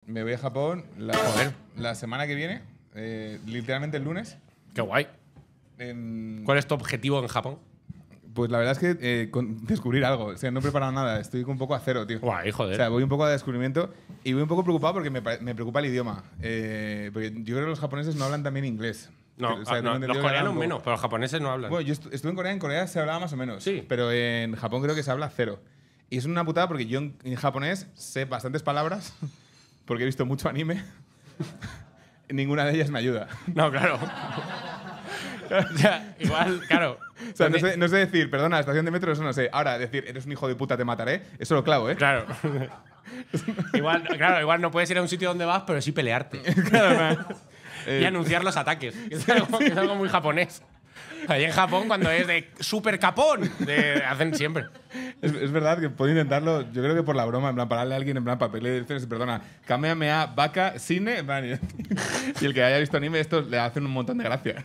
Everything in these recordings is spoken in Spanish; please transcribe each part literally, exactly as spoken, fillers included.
Me voy a Japón la, Joder. la semana que viene, eh, literalmente el lunes. Qué guay. En- ¿Cuál es tu objetivo en Japón? Pues la verdad es que eh, con- descubrir algo. O sea, no he preparado nada. Estoy un poco a cero, tío. Guay, joder. O sea, voy un poco a descubrimiento y voy un poco preocupado porque me, pare- me preocupa el idioma. Eh, porque yo creo que los japoneses no hablan también inglés. no, O sea, ah, tengo no, entendido los que hablan coreanos un poco. menos, pero los japoneses no hablan. Bueno, yo estu- estuve en Corea, en Corea se hablaba más o menos. Sí. Pero en Japón creo que se habla cero. Y es una putada porque yo en, en japonés sé bastantes palabras porque he visto mucho anime. Ninguna de ellas me ayuda. No, claro. O sea, igual, claro. O sea, no sé, no sé decir, perdona, estación de metro, eso no sé. Ahora, decir, eres un hijo de puta, te mataré, eso lo clavo, ¿eh? Claro. igual, claro, igual no puedes ir a un sitio donde vas, pero sí pelearte. Claro, Y anunciar los ataques. Que es, algo, que es algo muy japonés. Ahí en Japón, cuando es de super capón, de, hacen siempre. Es, es verdad que puedo intentarlo, yo creo que por la broma, en plan, pararle a alguien en plan papel y decirles, perdona, Kamehameha, vaca, cine, en plan, y, y el que haya visto anime, esto le hacen un montón de gracia.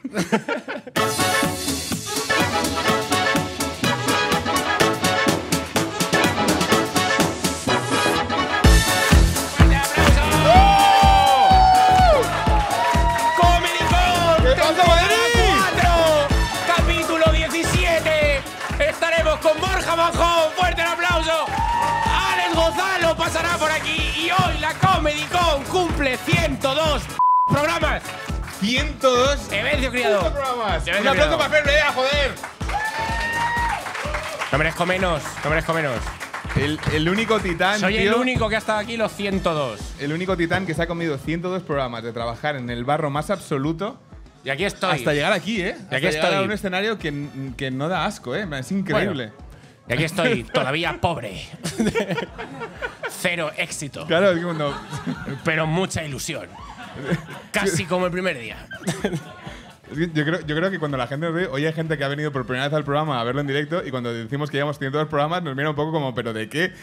¡Comedicón! ¿Qué pasa, Madrid? cuatro, capítulo diecisiete. Estaremos con Borja Manjón. ¡Fuerte el aplauso! Alex Gonzalo pasará por aquí. Y hoy la Comedicón cumple ciento dos programas. ciento dos Evencio Criado. programas. Evencio Un aplauso Criado. para Fer Brea, joder. No merezco menos, no merezco menos. El, el único titán, Soy el tío, único que ha estado aquí los ciento dos. el único titán que se ha comido ciento dos programas de trabajar en el barro más absoluto Y aquí estoy. hasta llegar aquí, ¿eh? Hasta aquí llegar a estoy. un escenario que, que no da asco, ¿eh? Es increíble. Y aquí estoy, todavía pobre. Cero éxito, Claro, es que cuando… pero mucha ilusión. Casi como el primer día. Es que yo, creo, yo creo que cuando la gente nos ve, hoy hay gente que ha venido por primera vez al programa a verlo en directo y cuando decimos que llevamos ciento dos programas nos mira un poco como, ¿pero de qué?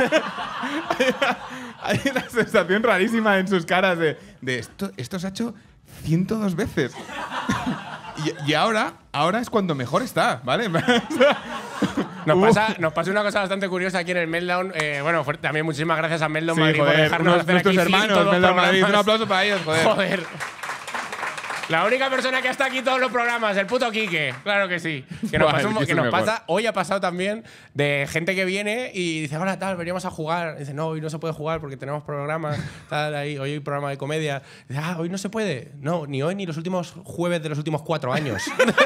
Hay una sensación rarísima en sus caras de, de esto, esto se ha hecho ciento dos veces. y, y ahora, ahora es cuando mejor está, ¿vale? Nos Uh. pasa, nos pasa una cosa bastante curiosa aquí en el Meltdown. Eh, bueno, fuerte- también muchísimas gracias a Meltdown Sí, Madrid por joder, dejarnos unos- hacer nuestros aquí hermanos, ciento dos Meltdown Madrid. Un programas. aplauso para ellos, joder. Joder. La única persona que está aquí todos los programas, el puto Quique. Claro que sí. Que nos, Buah, pasa, el un- Quique que es nos el mejor. pasa, hoy ha pasado también de gente que viene y dice, hola, tal, veníamos a jugar. Dice, no, hoy no se puede jugar porque tenemos programas, tal, ahí, hoy hay programa de comedia. Dice, ah, hoy no se puede. No, ni hoy ni los últimos jueves de los últimos cuatro años.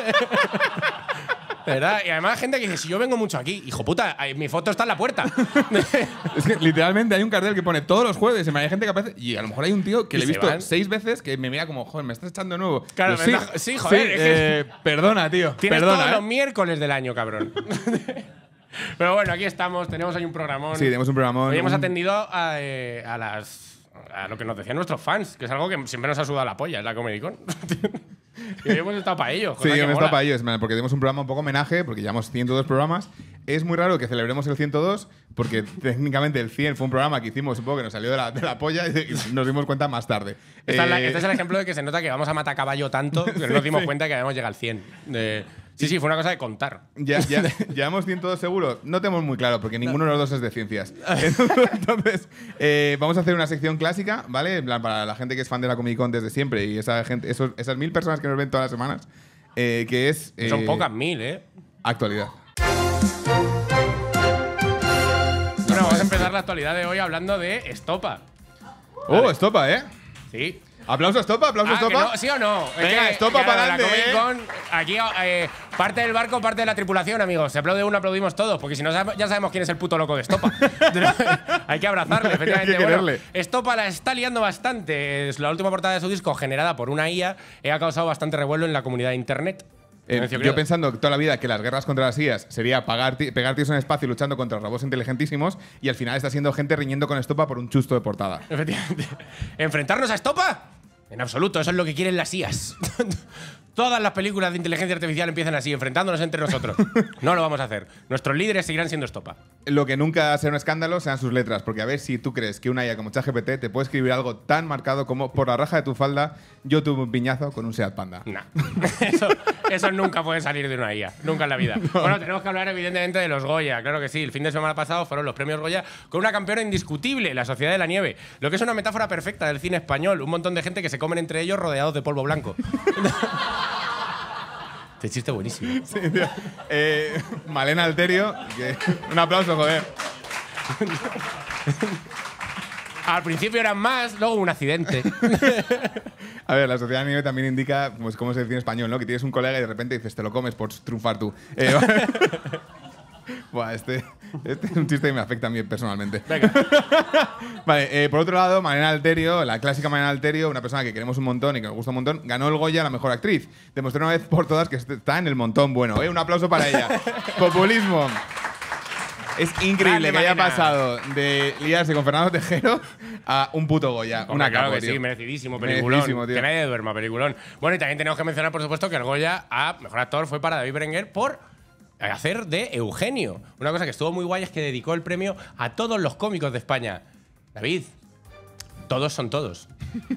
De verdad. Y además gente que dice, si yo vengo mucho aquí, hijo puta, ahí, mi foto está en la puerta. Es que literalmente hay un cartel que pone todos los jueves y hay gente que aparece y a lo mejor hay un tío que Y le he se visto van. seis veces que me mira como, joder, me estás echando de nuevo. Claro, Yo, me está- sí, joder, es que- eh, perdona, tío. Tienes perdona, todos ¿eh? los miércoles del año, cabrón. Pero bueno, aquí estamos, tenemos ahí un programón. Sí, tenemos un programa. Hoy hemos atendido a, eh, a las a lo que nos decían nuestros fans, que es algo que siempre nos ha sudado la polla, es la Comedicón. Y hoy hemos estado para ello. Sí, hemos estado para ellos, man, porque tenemos un programa un poco homenaje, porque llevamos ciento dos programas. Es muy raro que celebremos el ciento dos, porque técnicamente el cien fue un programa que hicimos un poco que nos salió de la, de la polla y nos dimos cuenta más tarde. Este, es la- Eh, este es el ejemplo de que se nota que vamos a matar caballo tanto que no nos dimos cuenta que habíamos llegado al cien. De- sí, sí, fue una cosa de contar. Ya, ya, llevamos ciento dos seguro. No tenemos muy claro, porque ninguno de los dos es de ciencias. Entonces, eh, vamos a hacer una sección clásica, ¿vale? En plan, para la gente que es fan de la Comic Con desde siempre y esa gente, esos- esas mil personas que nos ven todas las semanas, eh, que es… eh, Son pocas mil, ¿eh? Actualidad. Bueno, vamos a empezar la actualidad de hoy hablando de Estopa. ¡Oh, estopa, eh! Sí. ¿Aplauso Estopa? ¿Aplauso Ah, que Estopa? no, ¿sí o no? Es Venga, que, Estopa claro, para la adelante, Comic Con, aquí, eh, parte del barco, parte de la tripulación, amigos. Se aplaude uno, aplaudimos todos, porque si no sab- ya sabemos quién es el puto loco de Estopa. Hay que abrazarle, efectivamente. Hay que Bueno, quererle. Estopa la está liando bastante. Es la última portada de su disco, generada por una I A, eh, ha causado bastante revuelo en la comunidad de internet. Eh, Evencio yo Criado. pensando toda la vida que las guerras contra las I As sería pagar ti- pegar tiros en el espacio luchando contra robots inteligentísimos y al final está siendo gente riñendo con Estopa por un chusto de portada. Efectivamente. ¿Enfrentarnos a Estopa? En absoluto, eso es lo que quieren las I As. todas las películas de inteligencia artificial empiezan así, enfrentándonos entre nosotros. No lo vamos a hacer. Nuestros líderes seguirán siendo estopa. Lo que nunca será un escándalo sean sus letras, porque a ver si tú crees que una I A como ChatGPT te puede escribir algo tan marcado como por la raja de tu falda, yo tuve un piñazo con un Seat Panda. No, eso, eso nunca puede salir de una I A, nunca en la vida. No. Bueno, tenemos que hablar evidentemente de los Goya, claro que sí. El fin de semana pasado fueron los premios Goya con una campeona indiscutible, La Sociedad de la Nieve, lo que es una metáfora perfecta del cine español, un montón de gente que se comen entre ellos rodeados de polvo blanco. Este chiste buenísimo. Sí, tío. Eh, Malena Alterio, que, un aplauso, joder. Al principio eran más, luego un accidente. A ver, La Sociedad de la Nieve también indica, pues, cómo se dice en español, ¿no? Que tienes un colega y de repente dices, te lo comes por triunfar tú. Eh, ¿vale? Buah, este, este es un chiste que me afecta a mí personalmente. Venga. Vale, eh, por otro lado, Malena Alterio, la clásica Malena Alterio, una persona que queremos un montón y que nos gusta un montón, ganó el Goya a la mejor actriz. Demostró una vez por todas que está en el montón bueno. ¿eh? Un aplauso para ella. Populismo. Es increíble que haya pasado de liarse con Fernando Tejero a un puto Goya. Hombre, una claro capo, que tío. sí, merecidísimo, peliculón. Merecidísimo, tío. Que nadie duerma, peliculón. Bueno, y también tenemos que mencionar, por supuesto, que el Goya a mejor actor fue para David Berenguer por hacer de Eugenio. Una cosa que estuvo muy guay es que dedicó el premio a todos los cómicos de España. David, todos son todos.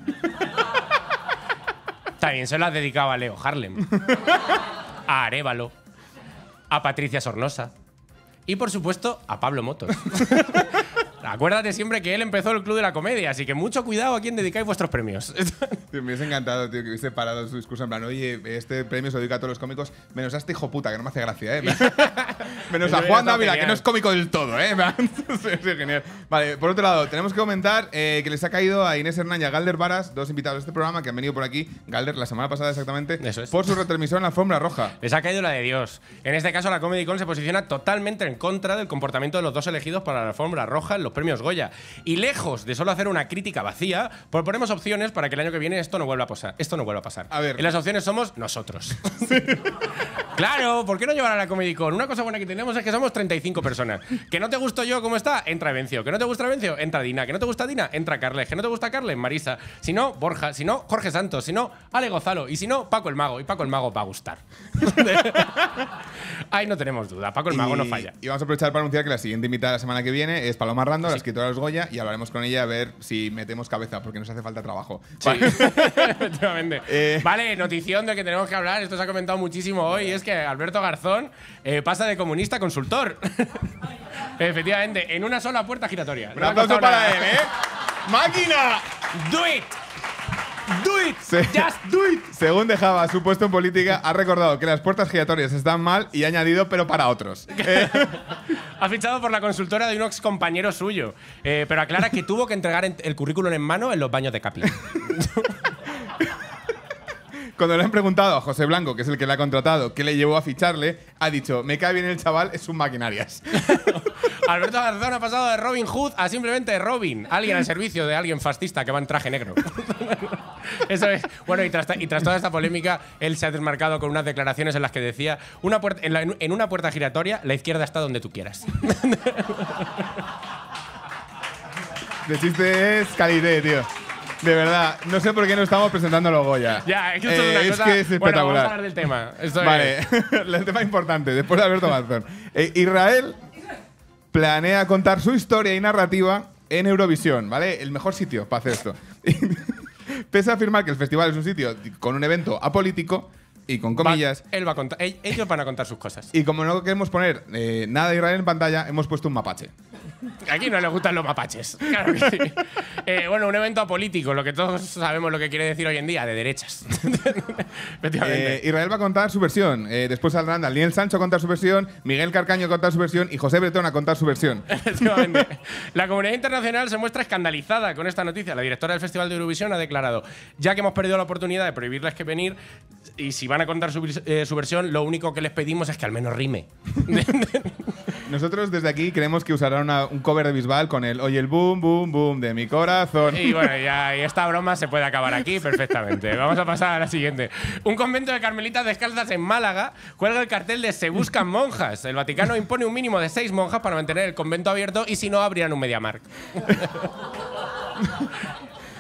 También se lo has dedicado a Leo Harlem, a Arévalo, a Patricia Sornosa y, por supuesto, a Pablo Motos. Acuérdate siempre que él empezó el Club de la Comedia, así que mucho cuidado a quién dedicáis vuestros premios. Tío, me hubiese encantado, tío, que hubiese parado su discurso en plan, oye, este premio se lo dedica a todos los cómicos, menos a este hijo puta, que no me hace gracia, ¿eh? Menos a Juan Dávila, que no es cómico del todo, ¿eh? Sí, sí, genial. Vale, por otro lado, tenemos que comentar eh, que les ha caído a Inés Hernán y a Galder Varas, dos invitados de este programa que han venido por aquí, Galder la semana pasada exactamente, Eso es. por su retransmisión en la alfombra roja. Les ha caído la de Dios. En este caso, la Comedy Con se posiciona totalmente en contra del comportamiento de los dos elegidos para la alfombra roja en los premios Goya. Y lejos de solo hacer una crítica vacía, proponemos opciones para que el año que viene esto no vuelva a pasar. Esto no vuelva a pasar. A ver. Y las opciones somos nosotros. Sí. Claro, ¿por qué no llevar a la Comedy Con? Una cosa buena que tenemos es que somos treinta y cinco personas. ¿Que no te gusto yo cómo está? Entra Vencio. ¿Que no te gusta Vencio? Entra Dina. ¿Que no te gusta Dina? Entra Carles. ¿Que no te gusta Carles? Marisa. Si no, Borja. Si no, Jorge Santos. Si no, Ale Gonzalo. Y si no, Paco el Mago. Y Paco el Mago va a gustar. Ahí no tenemos duda. Paco el Mago y, no falla. Y vamos a aprovechar para anunciar que la siguiente invitada la semana que viene es Paloma Rando, sí, la escritora de los Goya, y hablaremos con ella a ver si metemos cabeza, porque nos hace falta trabajo. Sí, vale. efectivamente. Eh. Vale, notición de que tenemos que hablar, esto se ha comentado muchísimo hoy, y es que Alberto Garzón eh, pasa de comunista a consultor. Efectivamente, en una sola puerta giratoria. Un No aplauso para para él, ¿eh? ¡Máquina! ¡Do it! ¡Do it! Sí. ¡Just do it! Según dejaba su puesto en política, ha recordado que las puertas giratorias están mal y ha añadido, pero para otros. Eh. Ha fichado por la consultora de un ex compañero suyo, eh, pero aclara que tuvo que entregar el currículum en mano en los baños de Capi. Cuando le han preguntado a José Blanco, que es el que le ha contratado, qué le llevó a ficharle, ha dicho, me cae bien el chaval, es un maquinarias. Alberto Garzón ha pasado de Robin Hood a simplemente Robin, alguien al servicio de alguien fascista que va en traje negro. Eso es. Bueno, y tras, y tras toda esta polémica, él se ha desmarcado con unas declaraciones en las que decía, una puerta, en, la, en una puerta giratoria, la izquierda está donde tú quieras. El chiste es calidad, tío. De verdad, no sé por qué no estamos presentando los Goya. Ya, es que esto eh, es una es cosa… que es espectacular. Bueno, vamos a hablar del tema. Esto vale, es… el tema importante, después de Alberto Garzón. Eh, Israel planea contar su historia y narrativa en Eurovisión, ¿vale? El mejor sitio para hacer esto. Pese a afirmar que el festival es un sitio con un evento apolítico y con comillas… Va, él va a contar, ellos van a contar sus cosas. Y como no queremos poner eh, nada de Israel en pantalla, hemos puesto un mapache. Aquí no le gustan los mapaches. Claro que sí. Eh, bueno, un evento apolítico, lo que todos sabemos lo que quiere decir hoy en día, de derechas. Efectivamente. Eh, Israel va a contar su versión. Eh, después saldrán Daniel Sancho a contar su versión, Miguel Carcaño a contar su versión y José Bretón a contar su versión. Efectivamente. La comunidad internacional se muestra escandalizada con esta noticia. La directora del Festival de Eurovisión ha declarado, ya que hemos perdido la oportunidad de prohibirles que venir, y si van a contar su, eh, su versión, lo único que les pedimos es que al menos rime. Nosotros desde aquí creemos que usarán una, un cover de Bisbal con el oye el boom, boom, boom de mi corazón. Y bueno, ya y esta broma se puede acabar aquí perfectamente. Vamos a pasar a la siguiente. Un convento de carmelitas descalzas en Málaga cuelga el cartel de se buscan monjas. El Vaticano impone un mínimo de seis monjas para mantener el convento abierto y si no, abrirán un MediaMarkt.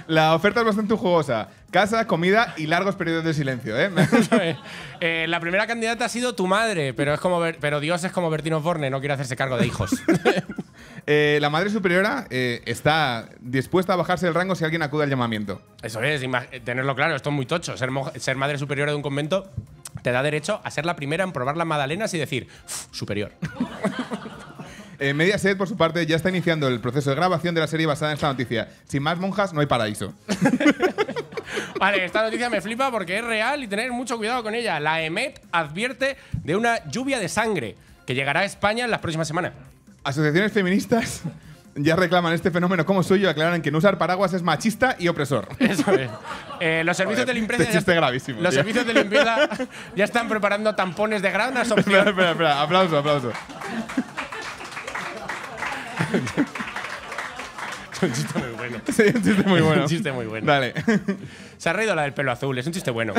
La oferta es bastante jugosa. Casa, comida y largos periodos de silencio, ¿eh? eh, la primera candidata ha sido tu madre, pero es como ver, pero Dios es como Bertino Osborne, no quiere hacerse cargo de hijos. eh, la madre superiora eh, está dispuesta a bajarse el rango si alguien acude al llamamiento. Eso es, tenerlo claro, esto es muy tocho. Ser, ser madre superiora de un convento te da derecho a ser la primera en probar las magdalenas y decir, superior. Eh, Mediaset, por su parte, ya está iniciando el proceso de grabación de la serie basada en esta noticia. Sin más monjas, no hay paraíso. Vale, esta noticia me flipa porque es real y tener mucho cuidado con ella. La E M E T advierte de una lluvia de sangre que llegará a España en las próximas semanas. Asociaciones feministas ya reclaman este fenómeno como suyo y aclaran que no usar paraguas es machista y opresor. Eso es. Eh, los servicios Joder, de limpieza. Este chiste gravísimo. Los tío. servicios de limpieza ya están preparando tampones de gran absorción. Espera, espera, espera. Aplauso, aplauso. Es un chiste muy bueno. Sí, un chiste muy bueno. Un chiste muy bueno. Dale. Se ha reído la del pelo azul, es un chiste bueno.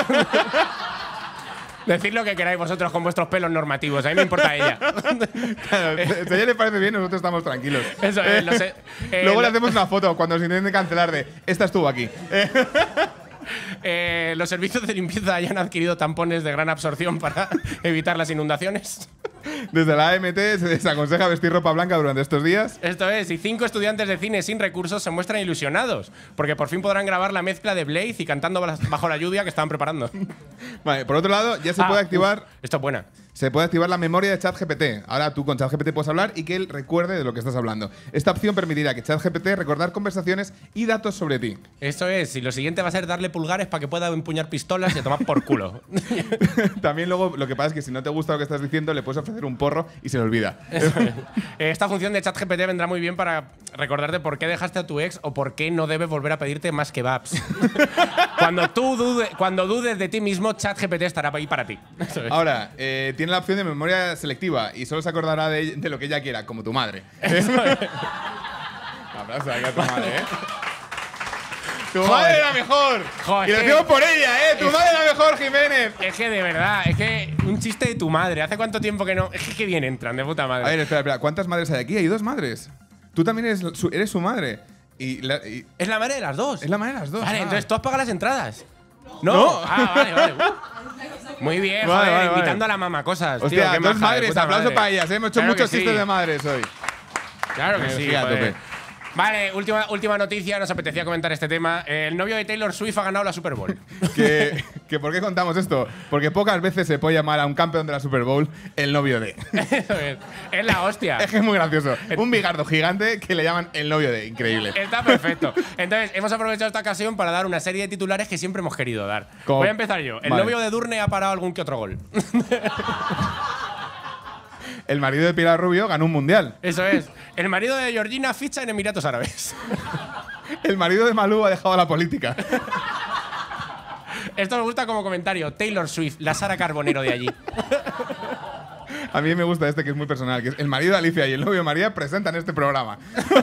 Decid lo que queráis vosotros con vuestros pelos normativos, a mí me importa ella. Claro, si a ella le parece bien, nosotros estamos tranquilos. Eso es, lo sé. Eh, Luego le lo- hacemos una foto cuando se intenten cancelar de esta estuvo aquí. Eh, Eh, los servicios de limpieza ya han adquirido tampones de gran absorción para evitar las inundaciones. Desde la A M T se desaconseja vestir ropa blanca durante estos días. Esto es, y cinco estudiantes de cine sin recursos se muestran ilusionados, porque por fin podrán grabar la mezcla de Blaze y cantando bajo la lluvia que estaban preparando. Vale, por otro lado, ya se Ah, puede activar. uf, esto es buena. Se puede activar la memoria de ChatGPT. Ahora tú con ChatGPT puedes hablar y que él recuerde de lo que estás hablando. Esta opción permitirá que ChatGPT recordar conversaciones y datos sobre ti. Esto es, y lo siguiente va a ser darle pulgares para que pueda empuñar pistolas y a tomar por culo. También luego lo que pasa es que si no te gusta lo que estás diciendo, le puedes ofrecer un porro y se le olvida. Eso es. Esta función de ChatGPT vendrá muy bien para recordarte por qué dejaste a tu ex o por qué no debes volver a pedirte más kebabs. Cuando tú dude, cuando dudes de ti mismo, ChatGPT estará ahí para ti. Eso es. Ahora, eh, tiene la opción de memoria selectiva y solo se acordará de, de lo que ella quiera, como tu madre. Abrazo ahí a tu madre, ¿eh? ¡Tu Joder. madre era mejor! Joder, y lo es que- decimos por ella, ¿eh? ¡Tu es- madre era mejor, Jiménez! Es que de verdad, es que un chiste de tu madre. ¿Hace cuánto tiempo que no? Es que qué bien entran, de puta madre. A ver, espera, espera. ¿Cuántas madres hay aquí? Hay dos madres. Tú también eres su, eres su madre. Y, la- y Es la madre de las dos. es la madre de las dos. Vale, ah. entonces tú has pagado las entradas. No. No. Ah, vale, vale. Muy bien, Vale, joder, vale, vale. invitando a la mamá cosas. Hostia, tío, qué dos maja, de madres. puta Aplauso madre. para ellas, ¿eh? Hemos hecho Claro muchos que chistes sí. de madres hoy. Claro que sí. Energía a joder. tope. Vale, última, última noticia, nos apetecía comentar este tema. El novio de Taylor Swift ha ganado la Super Bowl. que, que ¿Por qué contamos esto? Porque pocas veces se puede llamar a un campeón de la Super Bowl el novio de. Eso es, es la hostia. Es que es muy gracioso. Un bigardo gigante que le llaman el novio de. Increíble. Está perfecto. Entonces, hemos aprovechado esta ocasión para dar una serie de titulares que siempre hemos querido dar. Como- Voy a empezar yo. El Vale. novio de Durne ha parado algún que otro gol. El marido de Pilar Rubio ganó un mundial. Eso es. El marido de Georgina ficha en Emiratos Árabes. El marido de Malú ha dejado la política. Esto me gusta como comentario. Taylor Swift, la Sara Carbonero de allí. A mí me gusta este que es muy personal, que es el marido de Alicia y el novio de María presentan este programa.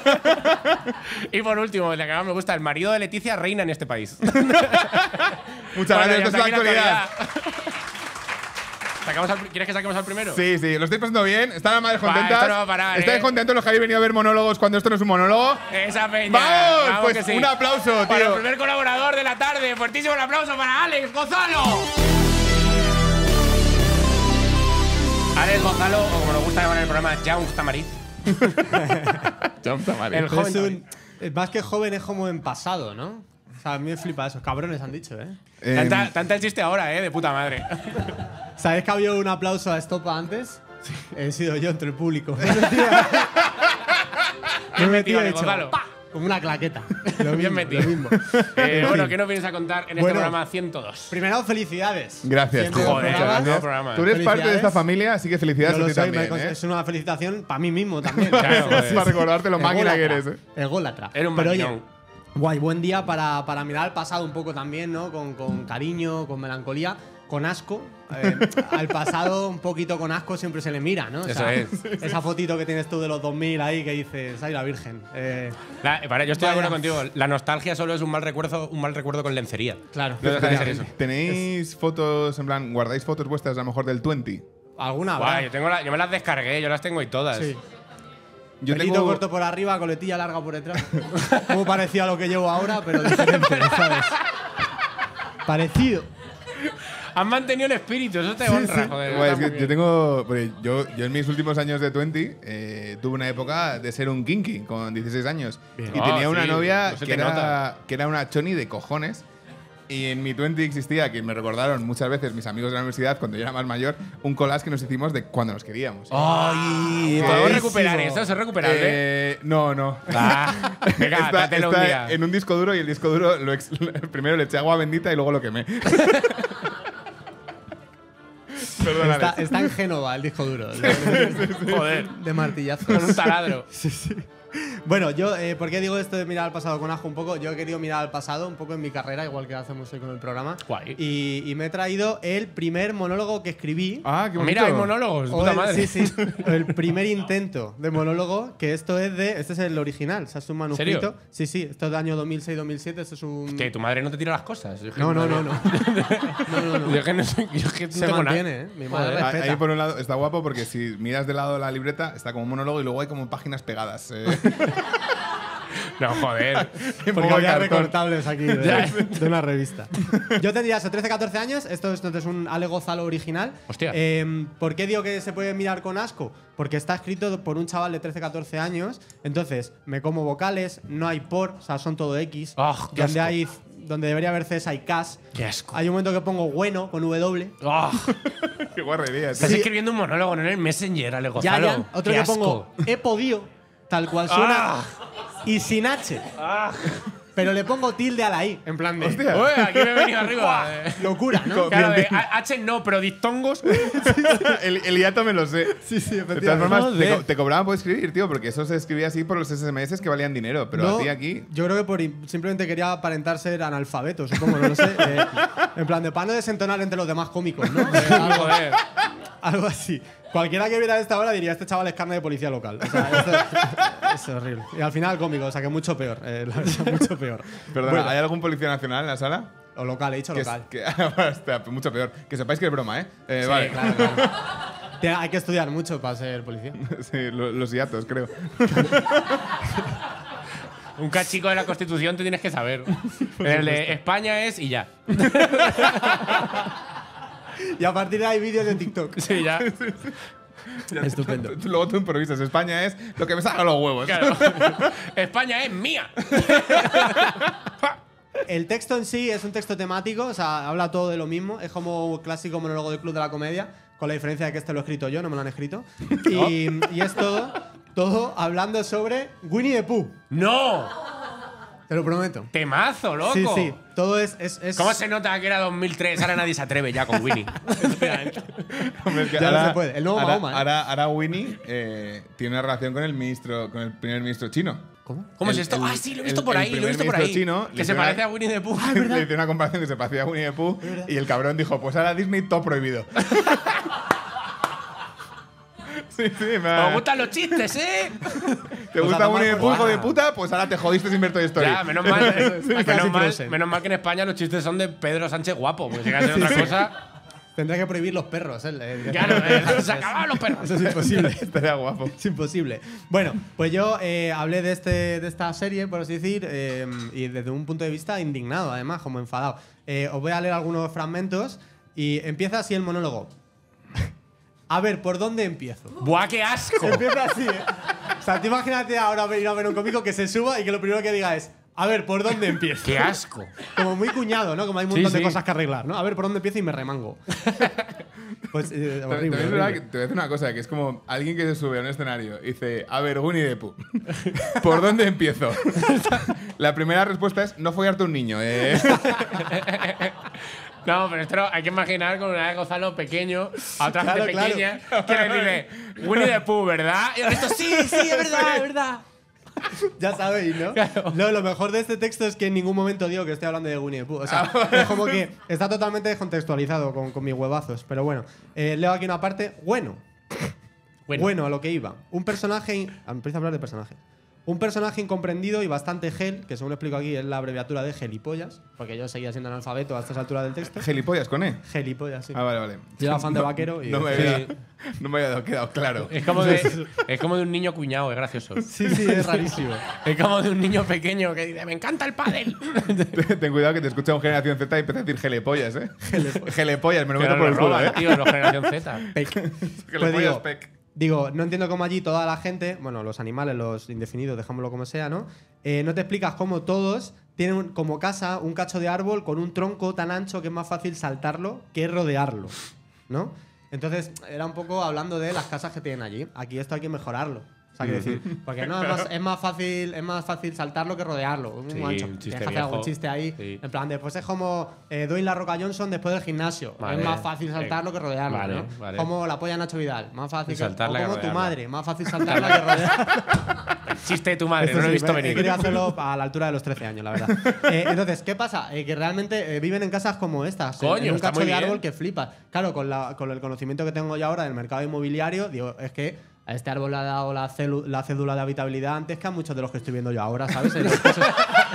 Y por último, la que más me gusta, el marido de Leticia reina en este país. Muchas Bueno, gracias, y esto es hasta la aquí actualidad. ¿Sacamos al- ¿Quieres que saquemos al primero? Sí, sí, lo estáis pasando bien. ¿Están las madres Va, contentas? esto no va a parar, ¿Estáis ¿eh? contentos los que habéis venido a ver monólogos cuando esto no es un monólogo? Esa peña. ¡Vamos! Pues que sí. un aplauso, Para el tío. primer colaborador de la tarde. Fuertísimo el aplauso para Alex Gonzalo. Alex Gonzalo, o como nos gusta llamar en el programa, Young Tamariz. El Es joven. un- es más que joven, es como en pasado, ¿no? O sea, a mí me flipa eso. Cabrones han dicho, ¿eh? Eh, Tanta, tanta el chiste ahora, ¿eh? De puta madre. ¿Sabéis que había un aplauso a Estopa antes? He sido yo entre el público. Bien Me he metido, metido, he Alex hecho, Gonzalo. ¡pa! Como una claqueta. Lo Bien mismo, metido. lo mismo. Eh, En bueno, fin. ¿qué nos vienes a contar en este Bueno. programa ciento dos? Primero, felicidades. Gracias, Siempre tío. los Joder, programas, nuevo programa. Tú eres parte de esta Felicidades. familia, así que felicidades Yo a lo ti soy, también. me- ¿eh? es una felicitación para mí mismo también. Claro, joder. Para recordarte lo máquina que eres. ¿eh? Ególatra. Era un Pero oye, maquinón. guay, buen día para, para mirar al pasado un poco también, ¿no? Con, con cariño, con melancolía, con asco. Eh, al pasado, un poquito con asco, siempre se le mira, ¿no? O Eso sea, es. Esa fotito que tienes tú de los dos mil ahí que dices, ay, la Virgen. Eh, La- para, yo estoy de Vaya. acuerdo contigo. La nostalgia solo es un mal recuerdo, un mal recuerdo con lencería. claro. No deja de ser eso. ¿Tenéis fotos, en plan, guardáis fotos vuestras a lo mejor del veinte? ¿Alguna Guay, habrá? yo, tengo la- yo me las descargué, yo las tengo y todas. Sí. Yo Pelito tengo corto por arriba, coletilla larga por detrás. Como parecido a lo que llevo ahora, pero diferente, ¿sabes? Parecido. Has mantenido el espíritu, eso te honra, joder. Guay, es está que muy yo bien. tengo. porque Yo, yo en mis últimos años de veinte eh, tuve una época de ser un kinky con dieciséis años. Bien. Y Ah, tenía una sí, novia no se que te era, nota. que era una choni de cojones. Y en mi veinte existía, que me recordaron muchas veces mis amigos de la universidad cuando yo era más mayor, un collage que nos hicimos de cuando nos queríamos. ¡Ay! Qué ¿Podemos buenísimo. recuperar eso? ¿Eso es recuperable? Eh, no, no. Ah, venga, está trátelo un está día. en un disco duro y el disco duro lo ex- primero le eché agua bendita y luego lo quemé. Perdónale. Está, está en Génova el disco duro. Joder, De martillazo. con un taladro. Bueno, yo, eh, ¿por qué digo esto de mirar al pasado con asco un poco? Yo he querido mirar al pasado un poco en mi carrera, igual que hacemos hoy con el programa. Guay. Y, y me he traído el primer monólogo que escribí. Ah, qué bonito. Mira, hay monólogos, O puta el- madre. Sí, sí. El primer intento de monólogo, que esto es de. Este es el original, o sea, es un manuscrito. ¿Serio? Sí, sí, esto es de año dos mil seis dos mil siete. Esto es un. Que tu madre no te tira las cosas. Yo es que No, mi no, no, madre- no. no, no, no. Yo es que no sé. Yo es que no Se tengo mantiene, nada. ¿eh? Mi madre Joder. Ah, respeta. ahí por un lado está guapo porque si miras de lado la libreta está como un monólogo y luego hay como páginas pegadas. eh. No, joder. En Porque poco de había cartón. recortables aquí de, Ya. de una revista. Yo tendría eso, trece catorce años. Esto es, esto es un Ale Gonzalo original. Hostia. Eh, ¿Por qué digo que se puede mirar con asco? Porque está escrito por un chaval de trece catorce años. Entonces, me como vocales, no hay por, o sea, son todo X. Ah, qué donde, asco. hay, donde debería haber Cs hay Ks. Qué asco. Hay un momento que pongo bueno con W. Ah, Qué guarrería, tío. estás Sí. escribiendo un monólogo, no en el Messenger, Ale Ya, Gonzalo. ya. Otro Qué que pongo asco. he podido, tal cual suena. Ah. Y sin H. Pero le pongo tilde a la I, en plan de. Hostia. Uy, aquí me he venido arriba. eh. Locura, ¿no? Claro, de bien. A- H no, pero dictongos. el, el hiato me lo sé. Sí, sí, De todas efectivamente. formas, te, Joder. co- te cobraban por escribir, tío, porque eso se escribía así por los S M S que valían dinero. Pero No, a ti aquí. Yo creo que por, simplemente quería aparentar ser analfabeto, supongo, no lo sé. Eh, en plan, de para no desentonar entre los demás cómicos, ¿no? Eh, algo, Joder. algo así. Cualquiera que viera esta hora diría, este chaval es carne de policía local. O sea, esto- es horrible. Y al final cómico, o sea que mucho peor. eh, la verdad, mucho peor. Perdona, Bueno, ¿hay algún policía nacional en la sala? o local, he dicho Que es- local. que- hostia, mucho peor. Que sepáis que es broma, ¿eh? Eh, Sí, vale. claro, claro. Te- Hay que estudiar mucho para ser policía. Sí, lo- los hiatos, creo. Un cachico de la Constitución te tienes que saber. El de España es y ya. Y a partir de ahí vídeos de TikTok. Sí, ya. Estupendo. Luego tú improvisas. España es lo que me salga los huevos. Claro. España es mía. El texto en sí es un texto temático, o sea, habla todo de lo mismo. Es como un clásico monólogo del Club de la Comedia, con la diferencia de que este lo he escrito yo, no me lo han escrito. Y, y es todo, todo hablando sobre Winnie the Pooh. No. Te lo prometo. Temazo, loco. Sí, sí. Todo es. es, es ¿Cómo se nota que era dos mil tres? Ahora nadie se atreve ya con Winnie. Hombre, es que Ya no ahora- se puede. El nuevo ahora, Mahoma, ¿eh? ahora, ahora Winnie eh, tiene una relación con el ministro, con el primer ministro chino. ¿Cómo? ¿Cómo El- es esto? el- ah, sí, lo he visto el- por el ahí, lo he primer visto por ministro ahí. chino que le se hizo una- parece a Winnie the Pooh. Le hice una comparación que se parecía a Winnie the Pooh y el cabrón dijo, pues ahora Disney todo prohibido. sí, sí, me ha- Me gustan los chistes, ¿eh? ¿Te Pues a gusta tomar Winnie the por Pooh, hijo culo. de puta? Pues ahora te jodiste sin ver Toy Story. Ya, menos mal, Es casi menos, mal, Frozen. menos mal que en España los chistes son de Pedro Sánchez guapo. Porque si hace otra cosa. Tendrá que prohibir los perros, ¿eh? Eh, Claro, eh, se acababan los perros. Eso es imposible. Estaría guapo. Es imposible. Bueno, pues yo eh, hablé de, este, de esta serie, por así decir, eh, y desde un punto de vista indignado, además, como enfadado. Eh, os voy a leer algunos fragmentos y empieza así el monólogo. A ver, ¿por dónde empiezo? ¡Buah, qué asco! Empieza así, ¿eh? O sea, tú imagínate ahora ir a ver un cómico que se suba y que lo primero que diga es a ver, ¿por dónde empiezo? ¡Qué asco! Como muy cuñado, ¿no? Como hay un Sí, montón de sí. cosas que arreglar, ¿no? A ver, ¿por dónde empiezo y me remango? Pues eh, También- horrible, también es verdad horrible. que te voy a decir una cosa, que es como alguien que se sube a un escenario y dice, a ver, Winnie the Pooh, ¿por dónde empiezo? La primera respuesta es no follarte a un niño. Eh. No, pero esto no- hay que imaginar con una de Gonzalo pequeño a otra Claro, gente claro. pequeña que le dice Winnie the Pooh, ¿verdad? Y el resto, sí, sí, es verdad, es verdad. Ya sabéis, ¿no? Claro. No, lo mejor de este texto es que en ningún momento digo que estoy hablando de Winnie the Pooh. O sea, Ah, es como que está totalmente descontextualizado con, con mis huevazos. Pero bueno, eh, leo aquí una parte. Bueno, bueno, a lo que iba. Un personaje. in- ah, Empiezo a hablar de personajes. Un personaje incomprendido y bastante gel, que según lo explico aquí es la abreviatura de gelipollas, porque yo seguía siendo analfabeto a estas alturas del texto. Gelipollas con E. Gelipollas, sí. Ah, vale, vale. Yo era fan de vaquero y… No me Sí. había, no me había quedado claro. Es como, de, es como de un niño cuñado, es gracioso. Sí, sí, es rarísimo. Es como de un niño pequeño que dice, me encanta el pádel. Ten cuidado que te escucha un Generación Z y empieza a decir gelepollas, ¿eh? Gelepollas, me lo meto Pero por lo el culo, roban, ¿eh? tío, los Generación Z. Pec. Gelepollas, Pues digo, pec. Digo, no entiendo cómo allí toda la gente, bueno, los animales, los indefinidos, dejámoslo como sea, ¿no? Eh, no te explicas cómo todos tienen un- como casa un cacho de árbol con un tronco tan ancho que es más fácil saltarlo que rodearlo, ¿no? Entonces, era un poco hablando de las casas que tienen allí. Aquí esto hay que mejorarlo. O sea, quiero decir, porque no es más, es más fácil es más fácil saltarlo que rodearlo. Un Sí, ancho. un chiste Tienes que hacer algún viejo. chiste ahí. Sí. En plan, después es como eh, Dwayne La Roca Johnson después del gimnasio. Vale. Es más fácil saltarlo que rodearlo, Vale, ¿no? vale. Como la polla Nacho Vidal. Más fácil que… Saltarla o que como tu rodearla. madre. Más fácil saltarla que rodearla. El chiste de tu madre, Esto no lo he sí, visto he- He venir. querido hacerlo a la altura de los trece años, la verdad. Eh, entonces, ¿qué pasa? Eh, que realmente eh, viven en casas como estas. en- Coño, en un está cacho muy de bien. árbol que flipas. Claro, con, la- con el conocimiento que tengo yo ahora del mercado inmobiliario, digo, es que a este árbol le ha dado la, celu- la cédula de habitabilidad antes que a muchos de los que estoy viendo yo ahora, ¿sabes? En los pisos.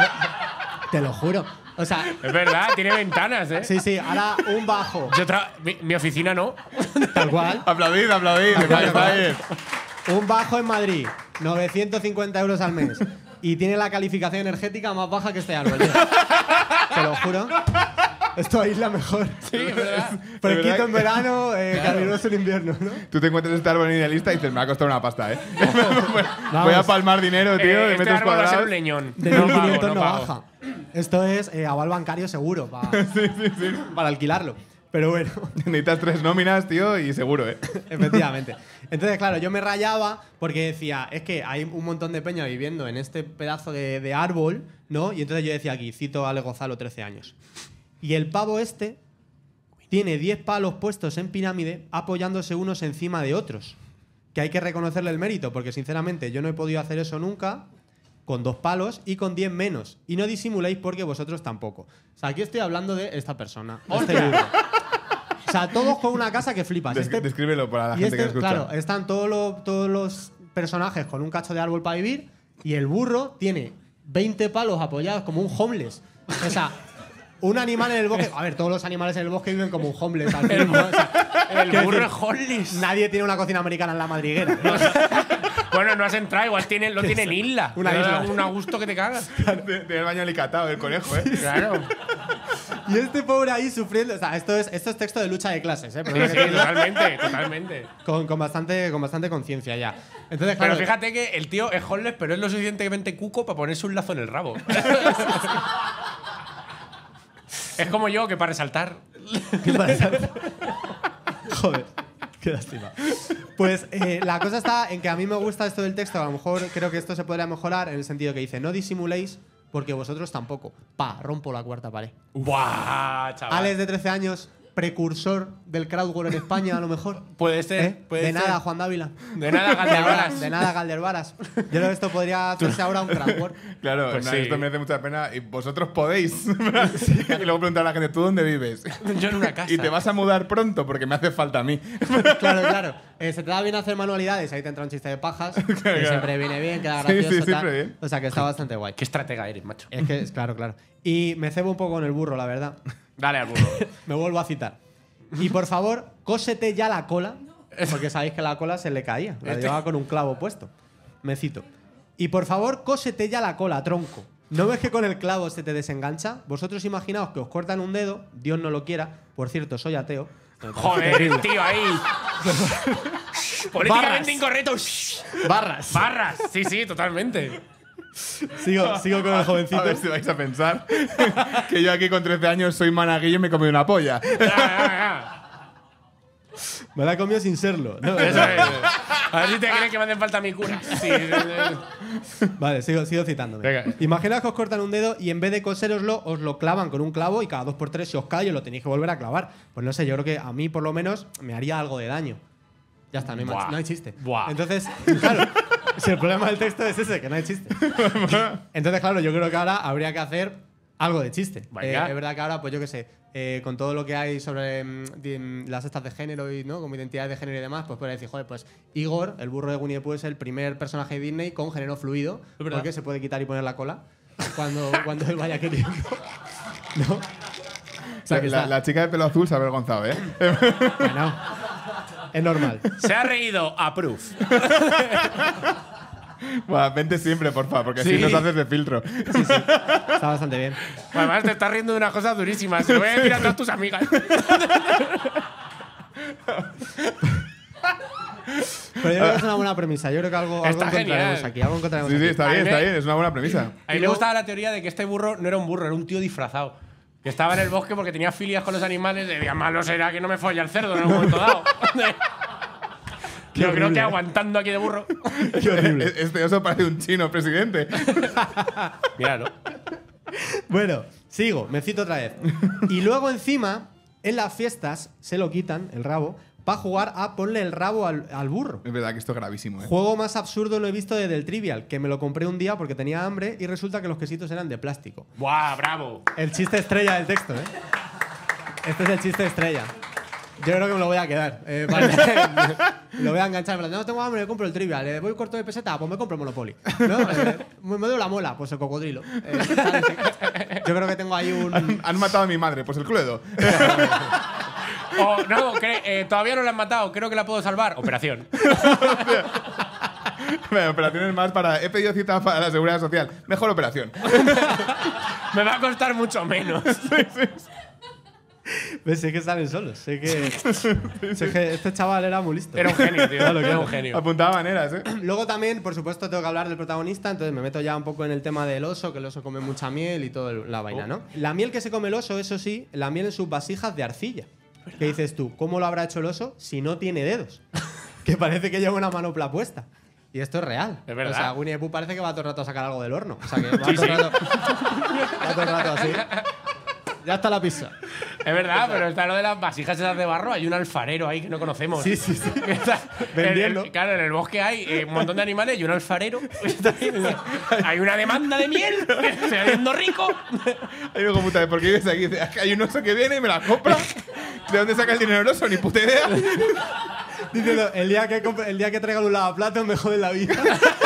Te lo juro. O sea, Es verdad, tiene ventanas, ¿eh? sí, sí, ahora un bajo. Yo tra- mi, mi oficina no. Tal cual. Aplaudid, aplaudid. Aplaudid, está bien. Un bajo en Madrid, novecientos cincuenta euros al mes. Y tiene la calificación energética más baja que este árbol. tío. Te lo juro. Esto aísla mejor. Sí, es verdad. Fresquito verdad en verano, eh, caluroso en invierno, ¿no? Tú te encuentras este árbol idealista y dices, me ha costado una pasta, ¿eh? Voy a Vamos. palmar dinero, tío, Eh, de este metros árbol va a ser cuadrados. un leñón. De No mil pago, quinientos no, no pago. baja. Esto es eh, aval bancario seguro para, para alquilarlo. Pero bueno, Necesitas tres nóminas, tío, y seguro, ¿eh? efectivamente. Entonces, claro, yo me rayaba porque decía, es que hay un montón de peña viviendo en este pedazo de, de árbol, ¿no? Y entonces yo decía aquí, cito a Ale Gonzalo, trece años. Y el pavo este tiene diez palos puestos en pirámide apoyándose unos encima de otros. Que hay que reconocerle el mérito, porque sinceramente yo no he podido hacer eso nunca con dos palos y con diez menos. Y no disimuléis porque vosotros tampoco. O sea, aquí estoy hablando de esta persona. de este burro. O sea, todos con una casa que flipas. Des- Este- Descríbelo para la y gente este, que escucha. claro, están todos los, todos los personajes con un cacho de árbol para vivir y el burro tiene veinte palos apoyados como un homeless. O sea, un animal en el bosque… A ver, todos los animales en el bosque viven como un homeless. al fin, ¿no? O sea, El quiero burro decir, es homeless. nadie tiene una cocina americana en la madriguera, ¿no? Bueno, no has entrado, igual tiene, lo tiene en isla. Una Te da isla. Un a gusto que te cagas. Tiene el baño alicatado, el conejo, ¿eh? Claro. Y este pobre ahí sufriendo… O sea, esto es, esto es texto de lucha de clases, ¿eh? Sí, Pero sí, totalmente, totalmente. con, con bastante, con bastante conciencia ya. Entonces, claro, Pero fíjate que el tío es homeless, pero es lo suficientemente cuco para ponerse un lazo en el rabo. Es como yo, que para resaltar. ¿qué pasa? Joder, qué lástima. Pues eh, la cosa está en que a mí me gusta esto del texto. A lo mejor creo que esto se podría mejorar en el sentido que dice: no disimuléis porque vosotros tampoco. Pa, rompo la cuarta pared. ¡Buah, chaval! Alex, de trece años, precursor del crowdwork en España, a lo mejor. Puede ser. ¿Eh? Puede de ser. nada, Juan Dávila. De nada, De nada, Galdervaras. de nada, Galdervaras. Yo creo que esto podría hacerse ahora un crowdwork. Claro, Pues en plan, sí. esto merece mucha pena. Y vosotros podéis. Y luego preguntar a la gente, ¿tú dónde vives? Yo en una casa. Y te vas a mudar pronto porque me hace falta a mí. Claro, claro. Eh, se te da bien hacer manualidades, ahí te entra un chiste de pajas. Que claro. siempre viene bien, queda Sí, gracioso. sí, tal. siempre bien. O sea, que está bastante guay. Qué estratega eres, macho. Es que, es- claro, claro. Y me cebo un poco con el burro, la verdad. Dale al burro. Me vuelvo a citar. Y por favor, cósete ya la cola, porque sabéis que la cola se le caía. La Este- llevaba con un clavo puesto. Me cito. Y por favor, cósete ya la cola, tronco. ¿No ves que con el clavo se te desengancha? Vosotros imaginaos que os cortan un dedo, Dios no lo quiera. Por cierto, soy ateo. Joder, el tío ahí. Políticamente Barras. incorrecto. Barras. Barras. Sí, sí, totalmente. Sigo, sigo con el jovencito. A ver si vais a pensar que yo aquí con trece años soy managuillo y me he comido una polla. Ya, ya, ya. Me la he comido sin serlo. No, Eso es. A ver si te crees que me hacen falta mi cura. Sí, sí, sí. Vale, sigo, sigo citándome. Venga. Imaginaos que os cortan un dedo y en vez de coséroslo, os lo clavan con un clavo y cada dos por tres se os cae y os lo tenéis que volver a clavar. Pues no sé, yo creo que a mí por lo menos me haría algo de daño. Ya está, no hay, más- Buah. no hay chiste. Buah. Entonces, claro, si el problema del texto es ese, que no hay chiste. Entonces, claro, yo creo que ahora habría que hacer algo de chiste. Eh, Venga. es verdad que ahora, pues yo qué sé, eh, con todo lo que hay sobre mm, di- las estas de género y no como identidades de género y demás, pues puedes decir, joder, pues Igor, el burro de Winnie the Pooh, es el primer personaje de Disney con género fluido, Es verdad. porque se puede quitar y poner la cola cuando, cuando él vaya queriendo. ¿No? O sea, que la, está- la chica de pelo azul se ha avergonzado, ¿eh? Bueno, es normal. Se ha reído. Approve. Buah, vente siempre, porfa, porque Sí. así nos haces de filtro. Está bastante bien. Además, te estás riendo de unas cosas durísimas. Se lo voy a decir a todas tus amigas. Pero yo creo que es una buena premisa. Yo creo que algo, algo Está encontraremos genial. aquí. Algo encontraremos Sí, sí, aquí. está A bien, mí está me- bien, es una buena premisa. A mí me gustaba la teoría de que este burro no era un burro, era un tío disfrazado. Que estaba en el bosque porque tenía filias con los animales. De malo será que no me folla el cerdo en algún momento dado. Yo creo horrible, que ¿eh? aguantando aquí de burro. Qué horrible. Este oso parece un chino presidente. Míralo. Bueno, sigo, me cito otra vez. Y luego encima, en las fiestas, se lo quitan, el rabo, para jugar a ponle el rabo al, al burro. Es verdad que esto es gravísimo, ¿eh? Juego más absurdo lo he visto desde el Trivial, que me lo compré un día porque tenía hambre y resulta que los quesitos eran de plástico. ¡Buah, bravo! El chiste estrella del texto, ¿eh? Este es el chiste estrella. Yo creo que me lo voy a quedar. Eh, vale. Lo voy a enganchar. En plan, no tengo hambre, me compro el Trivial. Eh, voy corto de peseta, pues me compro el Monopoly. ¿No? Eh, me me doy la mola, pues el cocodrilo. Eh, ¿sabes? Yo creo que tengo ahí un. Han matado a mi madre, pues el Cluedo. O, no, cre- eh, todavía no la han matado, creo que la puedo salvar. Operación. Bueno, operaciones más para. He pedido cita para la seguridad social. Mejor operación. Me va a costar mucho menos. Ves, sé que salen solos. Sé que, sé que este chaval era muy listo. Era un genio, tío. Era un genio. Apuntaba maneras, ¿eh? Luego también, por supuesto, tengo que hablar del protagonista, entonces me meto ya un poco en el tema del oso, que el oso come mucha miel y toda la vaina, ¿no? La miel que se come el oso, eso sí, la miel en sus vasijas de arcilla. ¿Qué dices tú? ¿Cómo lo habrá hecho el oso si no tiene dedos? Que parece que lleva una manopla puesta. Y esto es real. Es verdad. O sea, Winnie the Pooh parece que va todo el rato a sacar algo del horno. O sea, que va, Sí, todo, el sí. rato, va todo el rato así. Ya está la pizza. Es verdad, pero está lo de las vasijas esas de barro. Hay un alfarero ahí que no conocemos. Sí, sí, sí. Que está- Vendiendo. en el- claro, en el bosque hay eh, un montón de animales y un alfarero. Está ahí. Hay una demanda de miel. Que se está haciendo rico. Ahí me digo, puta, ¿por qué vives aquí? Dice, "Es que hay un oso que viene y me la compra. ¿De dónde saca el dinero el oso? Ni puta idea. Diciendo, el día que, compre- el día que traigan un lavaplatos me joden la vida.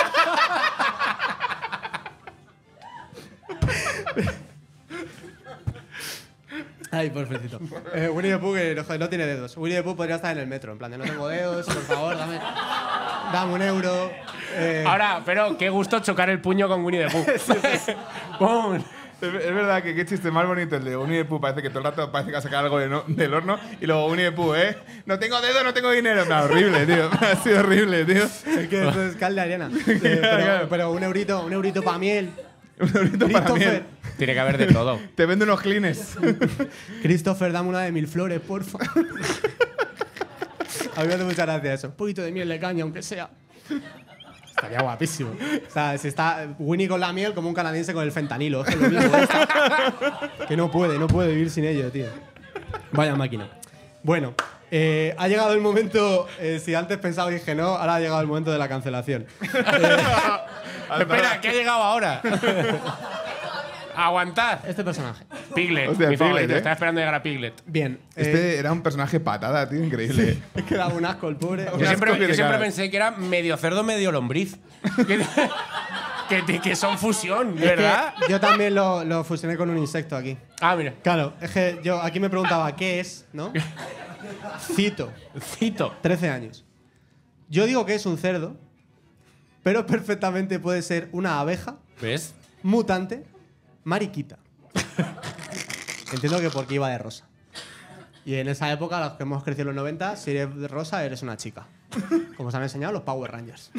Ay, pobrecito. Eh, Winnie the Pooh que no, joder, no tiene dedos. Winnie the Pooh podría estar en el metro, en plan de no tengo dedos, por favor, dame, dame un euro. Eh, Ahora, pero qué gusto chocar el puño con Winnie the Pooh. ¡Pum! Es, es verdad que qué chiste más bonito el de Winnie the Pooh. Parece que todo el rato parece que va a sacar algo de no- del horno. Y luego Winnie the Pooh, ¿eh? No tengo dedo, no tengo dinero. No, horrible, tío. Ha sido horrible, tío. es que esto es cal de arena. Eh, pero, claro. pero un eurito, un eurito para miel. Un bonito para mí. Christopher, Tiene que haber de todo. Te vendo unos clines. Christopher, dame una de mil flores, porfa. A mí me hace mucha gracia eso. Un poquito de miel de caña, aunque sea. Estaría guapísimo. O sea, si está Winnie con la miel como un canadiense con el fentanilo. Es lo mismo. ¿eh? Que no puede, no puede vivir sin ello, tío. Vaya máquina. Bueno, eh, ha llegado el momento. Eh, si antes pensabais que no, ahora ha llegado el momento de la cancelación. Espera, ¿qué ha llegado ahora? Aguantad. Este personaje. Piglet, Hostia, mi favorito. Piglet, ¿eh? Estaba esperando llegar a Piglet. Bien. eh, Este era un personaje patada, tío. Increíble. es que daba un asco el pobre. Yo Una siempre, copia yo de siempre cara. pensé que era medio cerdo, medio lombriz. que, que, que son fusión, Es que ¿verdad? yo también lo, lo fusioné con un insecto aquí. Ah, mira. Claro, es que yo aquí me preguntaba qué es, ¿no? Cito, Cito. trece años. Yo digo que es un cerdo, pero perfectamente puede ser una abeja ¿Ves? mutante mariquita. Entiendo que porque iba de rosa. Y en esa época, los que hemos crecido en los noventa, si eres de rosa, eres una chica. Como se han enseñado los Power Rangers.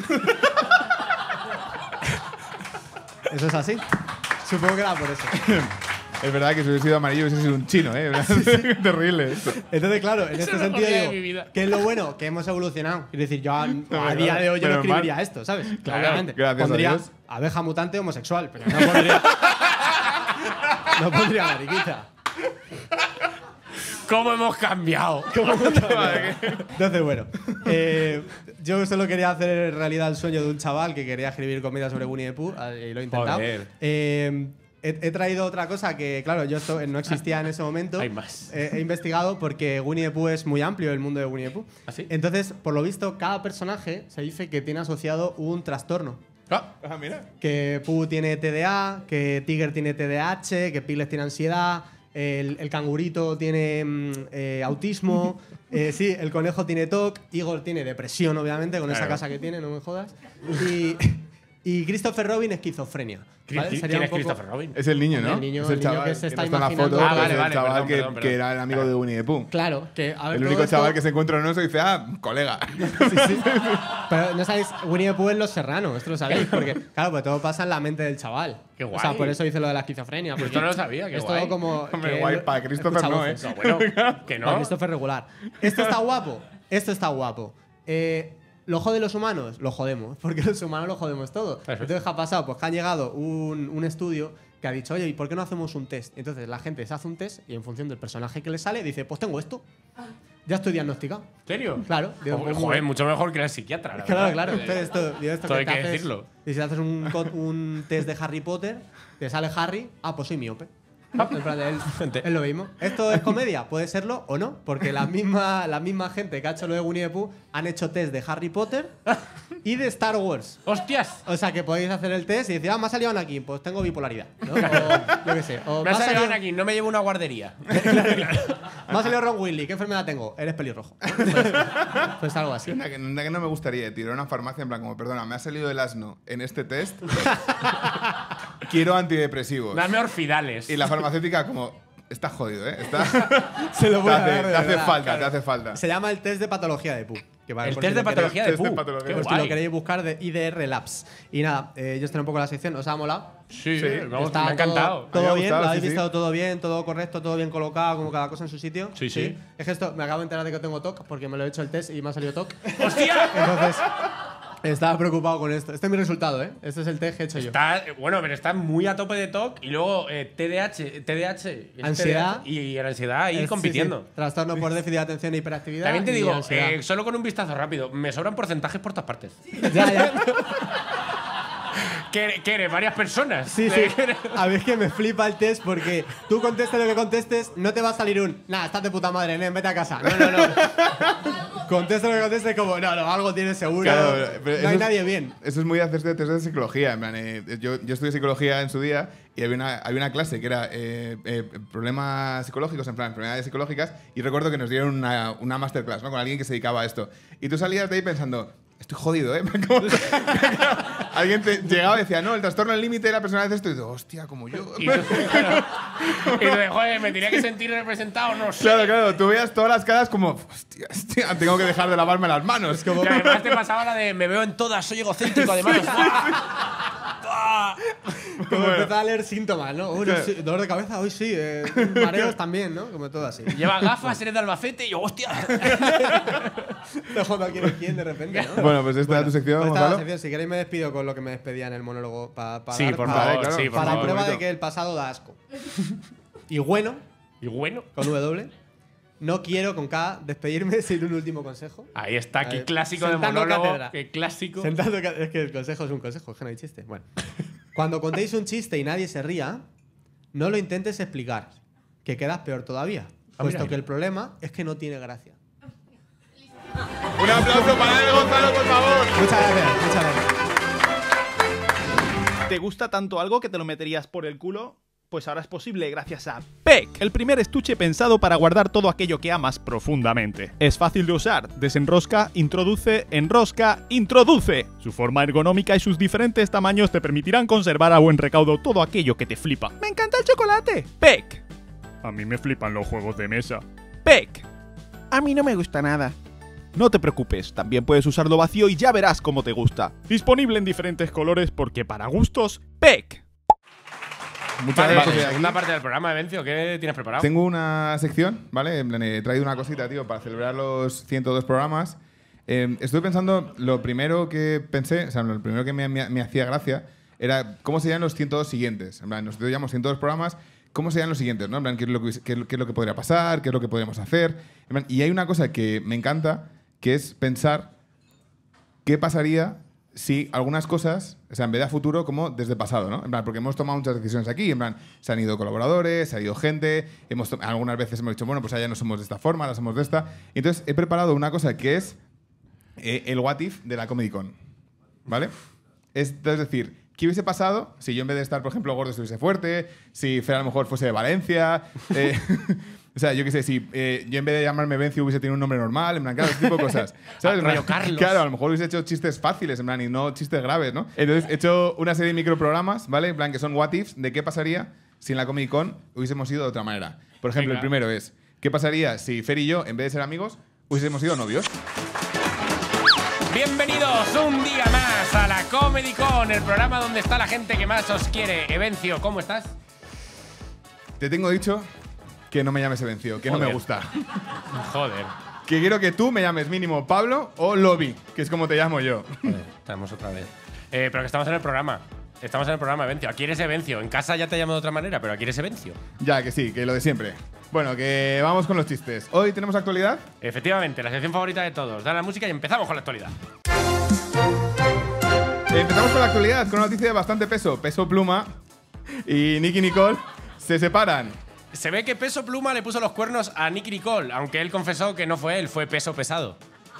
¿Eso es así? Supongo que era por eso. Es verdad que si hubiese sido amarillo hubiese sido un chino, ¿eh? Terrible esto. Entonces, claro, en este es lo sentido mejor día de digo, mi vida. ¿qué es lo bueno? Que hemos evolucionado. Quiero decir, yo a, a claro, día de hoy yo no menos escribiría mal. esto, ¿sabes? Claro, Obviamente. gracias a pondría Dios. abeja mutante homosexual, pero no pondría… no pondría mariquita. ¿Cómo hemos cambiado? Entonces, bueno, eh, yo solo quería hacer realidad el sueño de un chaval que quería escribir comida sobre Winnie the Pooh eh, y lo he intentado. Joder. Eh, he, he traído otra cosa que, claro, yo esto no existía en ese momento. Hay más. Eh, he investigado porque Winnie the Pooh es muy amplio, el mundo de Winnie the Pooh. ¿Ah, sí? Entonces, por lo visto, cada personaje se dice que tiene asociado un trastorno. Ah, Ah, mira. Que Pooh tiene T D A, que Tiger tiene T D A H, que Piglet tiene ansiedad, el, el cangurito tiene mm, eh, autismo, eh, sí, el conejo tiene T O C, Igor tiene depresión, obviamente, con esa Claro. casa que tiene, no me jodas. Y, y Christopher Robin, esquizofrenia. ¿vale? ¿Quién Sería es un poco- Christopher Robin? Es el niño, ¿no? El niño- es el el niño chaval que se está no está en la imaginando. foto, Ah, que vale, es vale, el chaval perdón, que, perdón, que perdón. era el amigo Claro. de Winnie the Pooh. Claro, que a ver, El todo único esto- chaval que se encuentra en un oso y dice, ah, colega. Sí, sí. Pero no sabéis, Winnie the Pooh es Los Serranos, esto lo sabéis, porque claro, pues todo pasa en la mente del chaval. Qué O sea, guay. por eso hice lo de la esquizofrenia. Pues porque esto no lo sabía, qué es guay. todo como. Hombre, que guay, él para Christopher escucha no, ¿eh? voces. No, bueno, que Para no. Christopher regular. Esto está guapo. Esto está guapo. Eh, ¿Lo jode los humanos? Lo jodemos, porque los humanos lo jodemos todo. Eso es. Entonces, ¿qué ha pasado? Pues que ha llegado un, un estudio que ha dicho, oye, ¿y por qué no hacemos un test? Entonces la gente se hace un test y en función del personaje que le sale, dice, pues tengo esto. Ya estoy diagnosticado. ¿En serio? Claro. Digo, Joder, pues, joder, mucho mejor que el psiquiatra. la Claro, verdad. claro. Entonces, esto, digo, esto Todo que hay te que haces- decirlo. Y si haces un, co- un test de Harry Potter, te sale Harry, ah, pues soy miope. En plan de él, es lo mismo. ¿Esto es comedia? Puede serlo o no, porque la misma, la misma gente que ha hecho lo de Winnie the Pooh han hecho test de Harry Potter y de Star Wars. ¡Hostias! O sea, que podéis hacer el test y decir, ah, me ha salido Anakin, pues tengo bipolaridad. ¿no? O yo qué sé. O Me ha salido salido- aquí, no me llevo una guardería. me ha salido Ron Weasley, ¿qué enfermedad tengo? Eres pelirrojo. Pues, pues algo así. Una que, una que no me gustaría tirar a una farmacia en plan como, perdona, me ha salido el asno en este test. Quiero antidepresivos. Dame orfidales. Y la farmacéutica como, estás jodido, ¿eh? Está- Se lo te voy a hace, dar de te hace verdad, falta, claro. te hace falta. Se llama el test de patología de Pooh. Que vale, El por test si de lo queréis- patología de test de Pooh. patología. Qué Por si lo guay. queréis buscar de I D R Labs. Y nada, eh, yo estoy un poco la sección. ¿Os ha molado? Sí, Sí. vamos, Está me ha encantado. Todo, todo Me ha bien, gustado, lo habéis sí, sí. visto todo bien, todo correcto, todo bien colocado, como cada cosa en su sitio. Sí, sí. Es que esto, me acabo de enterar de que tengo T O C porque me lo he hecho el test y me ha salido T O C. ¡Hostia! Entonces, estaba preocupado con esto. Este es mi resultado, ¿eh? Este es el test que he hecho yo. Está, bueno, pero está muy a tope de T O C y luego eh, T D A H, T D A H, es Ansiedad. T D A H, y, y la ansiedad ahí Es- sí, compitiendo. sí. Trastorno por déficit de atención e hiperactividad. También te y digo, ansiedad. eh, solo con un vistazo rápido, me sobran porcentajes por todas partes. Ya, ya. ¿Qué, qué eres? ¿Varias personas? Sí, sí. A ver, es que me flipa el test porque tú contestes lo que contestes, no te va a salir un nah, estás de puta madre, nen, vete a casa. No, no, no. Contesta lo que contestes como, no, no, algo tienes seguro. Claro, pero no eso hay es- nadie bien. Eso es muy de hacerse test de psicología. En plan, eh, yo, yo estudié psicología en su día y había una, había una clase que era eh, eh, problemas psicológicos, en plan, enfermedades psicológicas, y recuerdo que nos dieron una, una masterclass, ¿no? Con alguien que se dedicaba a esto. Y tú salías de ahí pensando, estoy jodido, ¿eh? Como- alguien te llegaba y decía, no, el trastorno al límite de la personalidad es esto. Y digo, hostia, como yo. Y tú, claro. Y tú de, joder, me tenía que sentir representado, no sé. Claro, claro, tú veías todas las caras como, hostia, hostia, tengo que dejar de lavarme las manos. Y además te pasaba la de, me veo en todas, soy egocéntrico, además. Como Bueno. empezar a leer síntomas, ¿no? Uy, no, sí, dolor de cabeza, hoy sí. eh, mareos también, ¿no? Como todo así. Lleva gafas, eres de Albacete y yo, hostia. Te jodo quién es quién de repente, ¿no? Bueno, pues esta era tu sección, Pues esta es la Gonzalo. sección. Si queréis me despido con lo que me despedía en el monólogo para Sí, por Vale, favor, claro. sí, por para favor. prueba de bonito. que el pasado da asco. Y bueno, Y bueno. con W, no quiero con K despedirme sin un último consejo. Ahí está, A qué ver, clásico de sentando monólogo. cátedra. Qué clásico. Sentado ca- es que el consejo es un consejo, es que no hay chiste. Bueno, cuando contéis un chiste y nadie se ría, no lo intentes explicar, que quedas peor todavía, Ah, puesto mira. que el problema es que no tiene gracia. Un aplauso para el Gonzalo, por favor. Muchas gracias, muchas gracias. ¿Te gusta tanto algo que te lo meterías por el culo? Pues ahora es posible gracias a P E C, el primer estuche pensado para guardar todo aquello que amas profundamente. Es fácil de usar, desenrosca, introduce, enrosca, introduce. Su forma ergonómica y sus diferentes tamaños te permitirán conservar a buen recaudo todo aquello que te flipa. ¡Me encanta el chocolate! P E C. A mí me flipan los juegos de mesa. P E C. A mí no me gusta nada. No te preocupes, también puedes usarlo vacío y ya verás cómo te gusta. Disponible en diferentes colores porque para gustos, P E C. Muchas Vale, gracias. Aquí segunda parte del programa, Vencio, ¿qué tienes preparado? Tengo una sección, ¿vale? En plan, He traído una cosita, tío, para celebrar los ciento dos programas. Eh, estuve pensando, lo primero que pensé, o sea, lo primero que me, me- me hacía gracia era cómo serían los ciento dos siguientes. En plan, nosotros llevamos ciento dos programas, ¿cómo serían los siguientes? ¿No? En plan, ¿qué es lo que, qué es lo- qué es lo que podría pasar? ¿Qué es lo que podríamos hacer? En plan, y hay una cosa que me encanta, que es pensar qué pasaría si algunas cosas, o sea, en vez de a futuro, como desde pasado, ¿no? En plan, porque hemos tomado muchas decisiones aquí, en plan, se han ido colaboradores, se ha ido gente, hemos algunas veces hemos dicho, bueno, pues ya no somos de esta forma, ahora somos de esta. Y entonces he preparado una cosa que es eh, el what if de la Comedy Con, ¿vale? Es, es decir, ¿qué hubiese pasado si yo en vez de estar, por ejemplo, gordo estuviese fuerte? Si Fer a lo mejor fuese de Valencia. Eh, o sea, yo qué sé, si eh, yo en vez de llamarme Vencio hubiese tenido un nombre normal, en plan, claro, ese tipo de cosas. ¿Sabes? En plan, Rollo Carlos. Claro, a lo mejor hubiese hecho chistes fáciles, en plan, y no chistes graves, ¿no? Entonces he hecho una serie de microprogramas, ¿vale? En plan, que son what ifs de qué pasaría si en la Comic Con hubiésemos ido de otra manera. Por ejemplo, Venga. el primero es, ¿qué pasaría si Fer y yo, en vez de ser amigos, hubiésemos sido novios? Bienvenidos un día más a la Comedy Con, el programa donde está la gente que más os quiere. Evencio, ¿cómo estás? Te tengo dicho que no me llames Evencio, que no Joder. me gusta. Joder. Que quiero que tú me llames mínimo Pablo o Lobby, que es como te llamo yo. Joder, estamos otra vez. Eh, pero que estamos en el programa. Estamos en el programa, Evencio. Aquí eres Evencio. En casa ya te llamo de otra manera, pero aquí eres Evencio. Ya, que sí, que lo de siempre. Bueno, que vamos con los chistes. Hoy tenemos actualidad. Efectivamente, la sección favorita de todos. Da la música y empezamos con la actualidad. Empezamos con la actualidad, con una noticia de bastante peso. Peso Pluma y Nicky Nicole se separan. Se ve que Peso Pluma le puso los cuernos a Nicky Nicole, aunque él confesó que no fue él, fue Peso Pesado.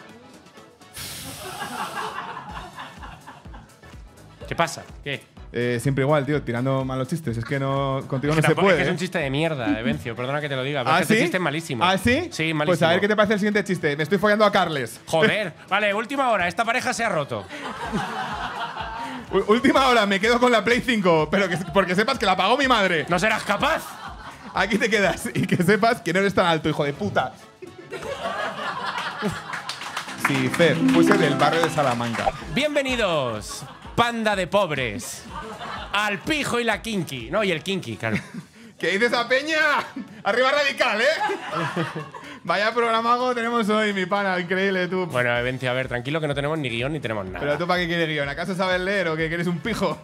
¿Qué pasa? ¿Qué? Eh, siempre igual, tío, tirando malos chistes. Es que no, contigo Es que no se tampoco- puede. es que es ¿eh? un chiste de mierda, Evencio. Perdona que te lo diga, pero ¿Ah, es que sí? este chiste es malísimo. ¿Ah, sí? Sí, malísimo. Pues a ver qué te parece el siguiente chiste. Me estoy follando a Carles. Joder. Vale, última hora. Esta pareja se ha roto. U- Última hora, me quedo con la Play cinco, pero que, porque sepas que la pagó mi madre. ¿No serás capaz? Aquí te quedas y que sepas que no eres tan alto, hijo de puta. Si Fer fuese del barrio de Salamanca. Bienvenidos, panda de pobres, al pijo y la kinky. No, y el kinky, claro. ¿Qué dices a Peña? Arriba radical, ¿eh? Vaya programago tenemos hoy, mi pana, increíble tú. Bueno, Evencio, a ver, tranquilo que no tenemos ni guión ni tenemos nada. Pero tú, ¿para qué quieres guión? ¿Acaso sabes leer o que eres un pijo?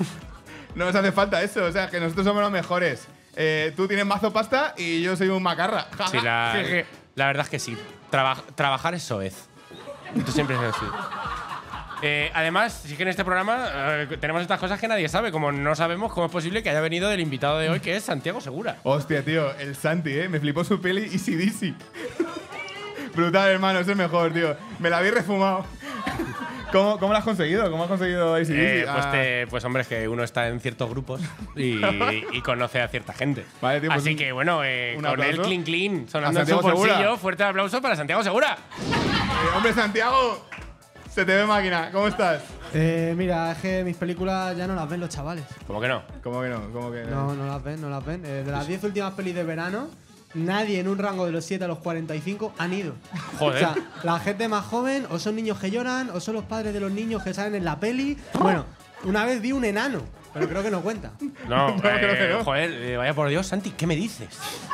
No nos hace falta eso, o sea, que nosotros somos los mejores. Eh, tú tienes mazo pasta y yo soy un macarra. Ja, Sí, ja, la, jeje. la verdad es que sí. Traba- trabajar es soez. Esto siempre es así. Eh, además, sí que en este programa eh, tenemos estas cosas que nadie sabe. Como no sabemos cómo es posible que haya venido del invitado de hoy, que es Santiago Segura. Hostia, tío, el Santi, ¿eh? Me flipó su peli Easy Dizzy. Brutal, hermano, es el mejor, tío. Me la habéis refumado. ¿Cómo, ¿Cómo lo has conseguido? ¿Cómo has conseguido Easy Dizzy? Eh, pues, Ah, te- pues hombre, es que uno está en ciertos grupos y, y conoce a cierta gente. Vale, tío, pues Así un- que bueno, eh, un con el aplauso clean clean sonando a en su Santiago bolsillo, Segura. fuerte aplauso para Santiago Segura. eh, hombre, Santiago, se te ve máquina. ¿Cómo estás? Eh, mira, es que mis películas ya no las ven los chavales. ¿Cómo que no? ¿Cómo que no? ¿Cómo que No, no las ven, no las ven. Eh, de las diez últimas pelis de verano, nadie en un rango de los siete a los cuarenta y cinco han ido. Joder. O sea, la gente más joven, o son niños que lloran, o son los padres de los niños que salen en la peli. Bueno, una vez vi un enano, pero creo que no cuenta. No, creo que eh, no. joder, eh, vaya por Dios, Santi, ¿qué me dices?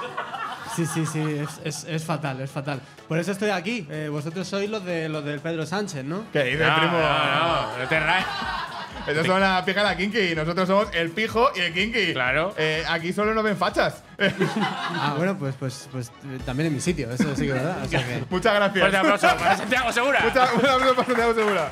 Sí, sí, sí, es, es- es fatal, es fatal. Por eso estoy aquí. Eh, vosotros sois los, de, los del Pedro Sánchez, ¿no? ¿Qué dices, No, primo? no, no, no te rayes. Estos son la pija y la kinky y nosotros somos el pijo y el kinky. Claro. Eh, aquí solo nos ven fachas. Ah, bueno, pues, pues, pues eh, también en mi sitio, eso sí que es verdad. O sea que… Muchas gracias. Fuerte aplauso para Santiago Segura. Muchas un aplauso para Santiago Segura.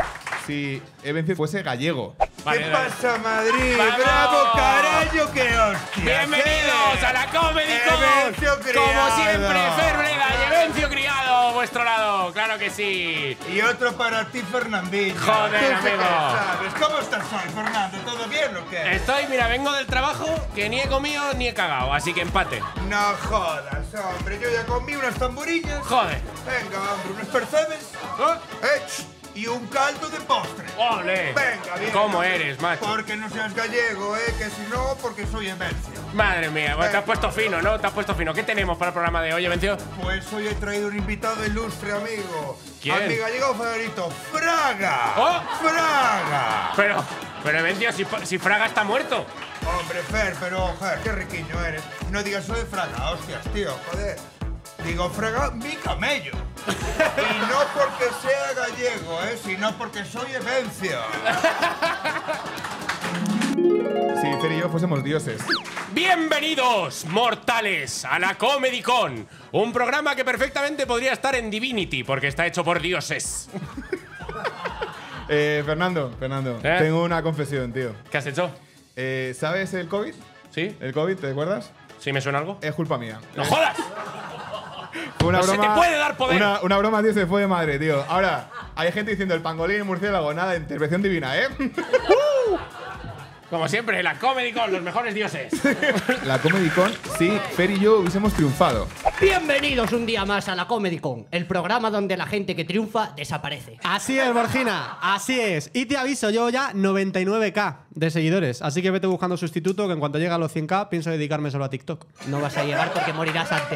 Si Evencio fuese gallego. Vale, ¿Qué vale. pasa, Madrid? ¡Vamos! ¡Bravo, carajo, qué hostia! Bienvenidos a la Comedy Evencio Con. Criado. Como siempre, Fer Bleda y Evencio Criado a vuestro lado. Claro que sí. Y otro para ti, Fernandinho. Joder, ¿Tú qué amigo. sabes? ¿Cómo estás hoy, Fernando? ¿Todo bien o qué? Estoy, mira, vengo del trabajo que ni he comido ni he cagado, así que empate. No jodas, hombre. Yo ya comí unas tamborillas. Joder. Venga, hombre, unos percebes. ¿Oh? Eh, ch, y un caldo de postre. ¡Ole! Venga, bien. ¿Cómo eres, macho? Porque no seas gallego, eh, que si no, porque soy Evencio. Madre mía, pues te has puesto fino, ¿no? Te has puesto fino. ¿Qué tenemos para el programa de hoy, Evencio? Pues hoy he traído un invitado ilustre, amigo. ¿Quién? A mi gallego favorito, Fraga. ¡Oh! ¡Fraga! Pero, pero Evencio, si, si Fraga está muerto. Hombre, Fer, pero, joder, qué riquiño eres. No digas soy Fraga, hostias, tío, joder. Digo, Fraga, mi camello. Y no porque sea gallego, eh, sino porque soy Evencio. Si Fer y yo fuésemos dioses. Bienvenidos, mortales, a la Comedy Con, un programa que perfectamente podría estar en Divinity, porque está hecho por dioses. Eh, Fernando, Fernando, ¿Eh? tengo una confesión, tío. ¿Qué has hecho? Eh, ¿Sabes el COVID? ¿Sí? ¿El COVID, te acuerdas? ¿Sí me suena algo? Es culpa mía. ¡No Eh, jodas! Fue una No se broma, te puede dar poder. Una, una broma, tío, se fue de madre, tío. Ahora, hay gente diciendo el pangolín y el murciélago, nada, intervención divina, ¿eh? Como siempre, la Comedy Con, los mejores dioses. La Comedy Con, sí, Fer y yo hubiésemos triunfado. Bienvenidos un día más a la Comedy Con, el programa donde la gente que triunfa desaparece. Así es, Borgina, así es. Y te aviso, yo ya noventa y nueve K de seguidores, así que vete buscando sustituto, que en cuanto llegue a los cien K pienso dedicarme solo a TikTok. No vas a llegar porque morirás antes.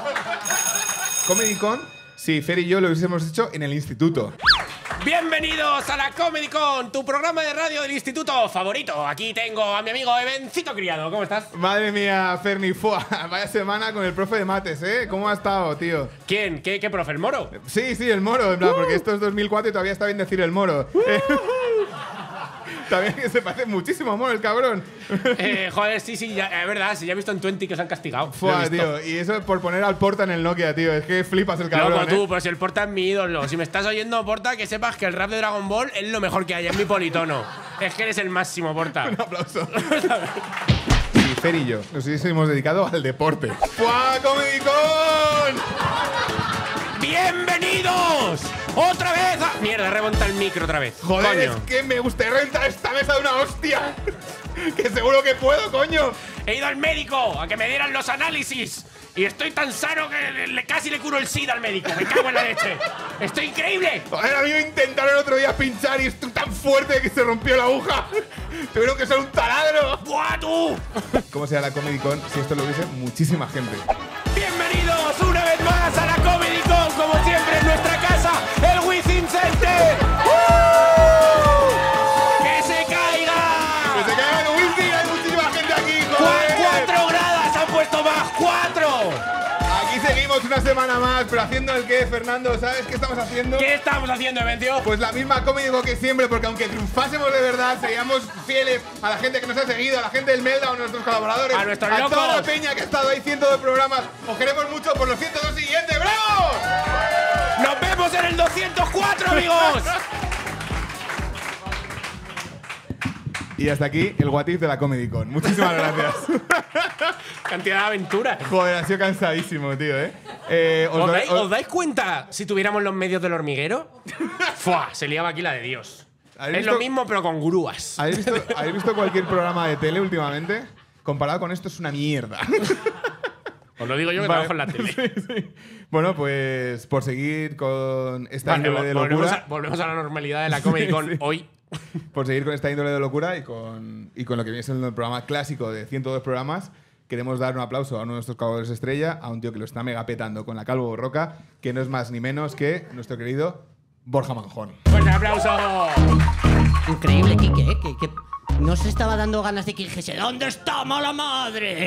Comedy Con, sí, Fer y yo lo hubiésemos hecho en el instituto. Bienvenidos a la Comedy Con, tu programa de radio del instituto favorito. Aquí tengo a mi amigo Ebencito Criado. ¿Cómo estás? Madre mía, Ferni, fua, vaya semana con el profe de mates, ¿eh? ¿Cómo ha estado, tío? ¿Quién? ¿Qué, qué profe? ¿El Moro? Sí, sí, el moro, en plan, porque esto es dos mil cuatro y todavía está bien decir el moro. Eh, También que se parece muchísimo a moro el cabrón. Eh, joder, sí, sí, ya, es verdad. Sí, ya he visto en veinte que os han castigado. Lo he Fua, visto. tío, y eso es por poner al Porta en el Nokia, tío. Es que flipas el cabrón, Loco, tú, ¿eh? pues si el Porta es mi ídolo. Si me estás oyendo, Porta, que sepas que el rap de Dragon Ball es lo mejor que hay, es mi politono. Es que eres el máximo, Porta. Un aplauso. Sí, Fer y yo nos hubiésemos dedicado al deporte. ¡Fua, Comedy Con! ¡Bienvenidos! ¡Otra vez! a- Mierda, remonta el micro otra vez. Joder, Coño. es que me gustaría reventar esta mesa de una hostia. Que seguro que puedo, coño. He ido al médico a que me dieran los análisis. Y estoy tan sano que le- le- casi le curo el SIDA al médico. Me cago en la leche. ¡Estoy increíble! Joder, a mí me intentaron el otro día pinchar y estoy tan fuerte que se rompió la aguja. Tuvieron que ser un taladro. ¡Buah, tú! ¿Cómo será la Comedy Con si esto lo hubiese muchísima gente? Bienvenidos una vez más a la Comedy Con, como siempre en nuestra casa, el Within Center. ¡Uh! ¡Que se caiga! ¡Que se caiga el Wizzing! ¡Hay muchísima gente aquí, Cu- joder! ¡Cuatro gradas han puesto más! ¡Cuatro! Aquí seguimos una semana más, pero haciendo el qué, Fernando. ¿Sabes qué estamos haciendo? ¿Qué estamos haciendo, Evencio? Pues la misma Comedy Con que siempre, porque aunque triunfásemos de verdad, seríamos fieles a la gente que nos ha seguido, a la gente del Melda, a nuestros colaboradores, ¡A nuestros a locos! toda la peña que ha estado ahí cientos de programas. Os queremos mucho por los ciento dos siguientes, ¡bravo! ¡Nos vemos en el doscientos cuatro, amigos! Y hasta aquí el What If de la Comedy Con. Muchísimas gracias. Cantidad de aventuras. Joder, ha sido cansadísimo, tío, ¿eh? eh os ¿Os doy- dais, os- os dais cuenta si tuviéramos los medios del hormiguero? ¡Fua! Se liaba aquí la de Dios. ¿Habéis Es lo visto- mismo, pero con grúas. ¿Habéis visto, ¿Habéis visto cualquier programa de tele últimamente? Comparado con esto es una mierda. Os lo digo yo que Vale. trabajo en la tele. Sí, sí. Bueno, pues por seguir con esta Vale, índole de vol- volvemos, locura, a, volvemos a la normalidad de la Comedy Con sí. hoy. por seguir con esta índole de locura y con, y con lo que viene siendo el programa clásico de ciento dos programas, queremos dar un aplauso a uno de nuestros colaboradores estrella, a un tío que lo está mega petando con la Calvo Borroca, que no es más ni menos que nuestro querido Borja Manjón. ¡Fuerte aplauso! Increíble, Quique, ¿eh? Que, que no se estaba dando ganas de que dijese ¿dónde está mala madre?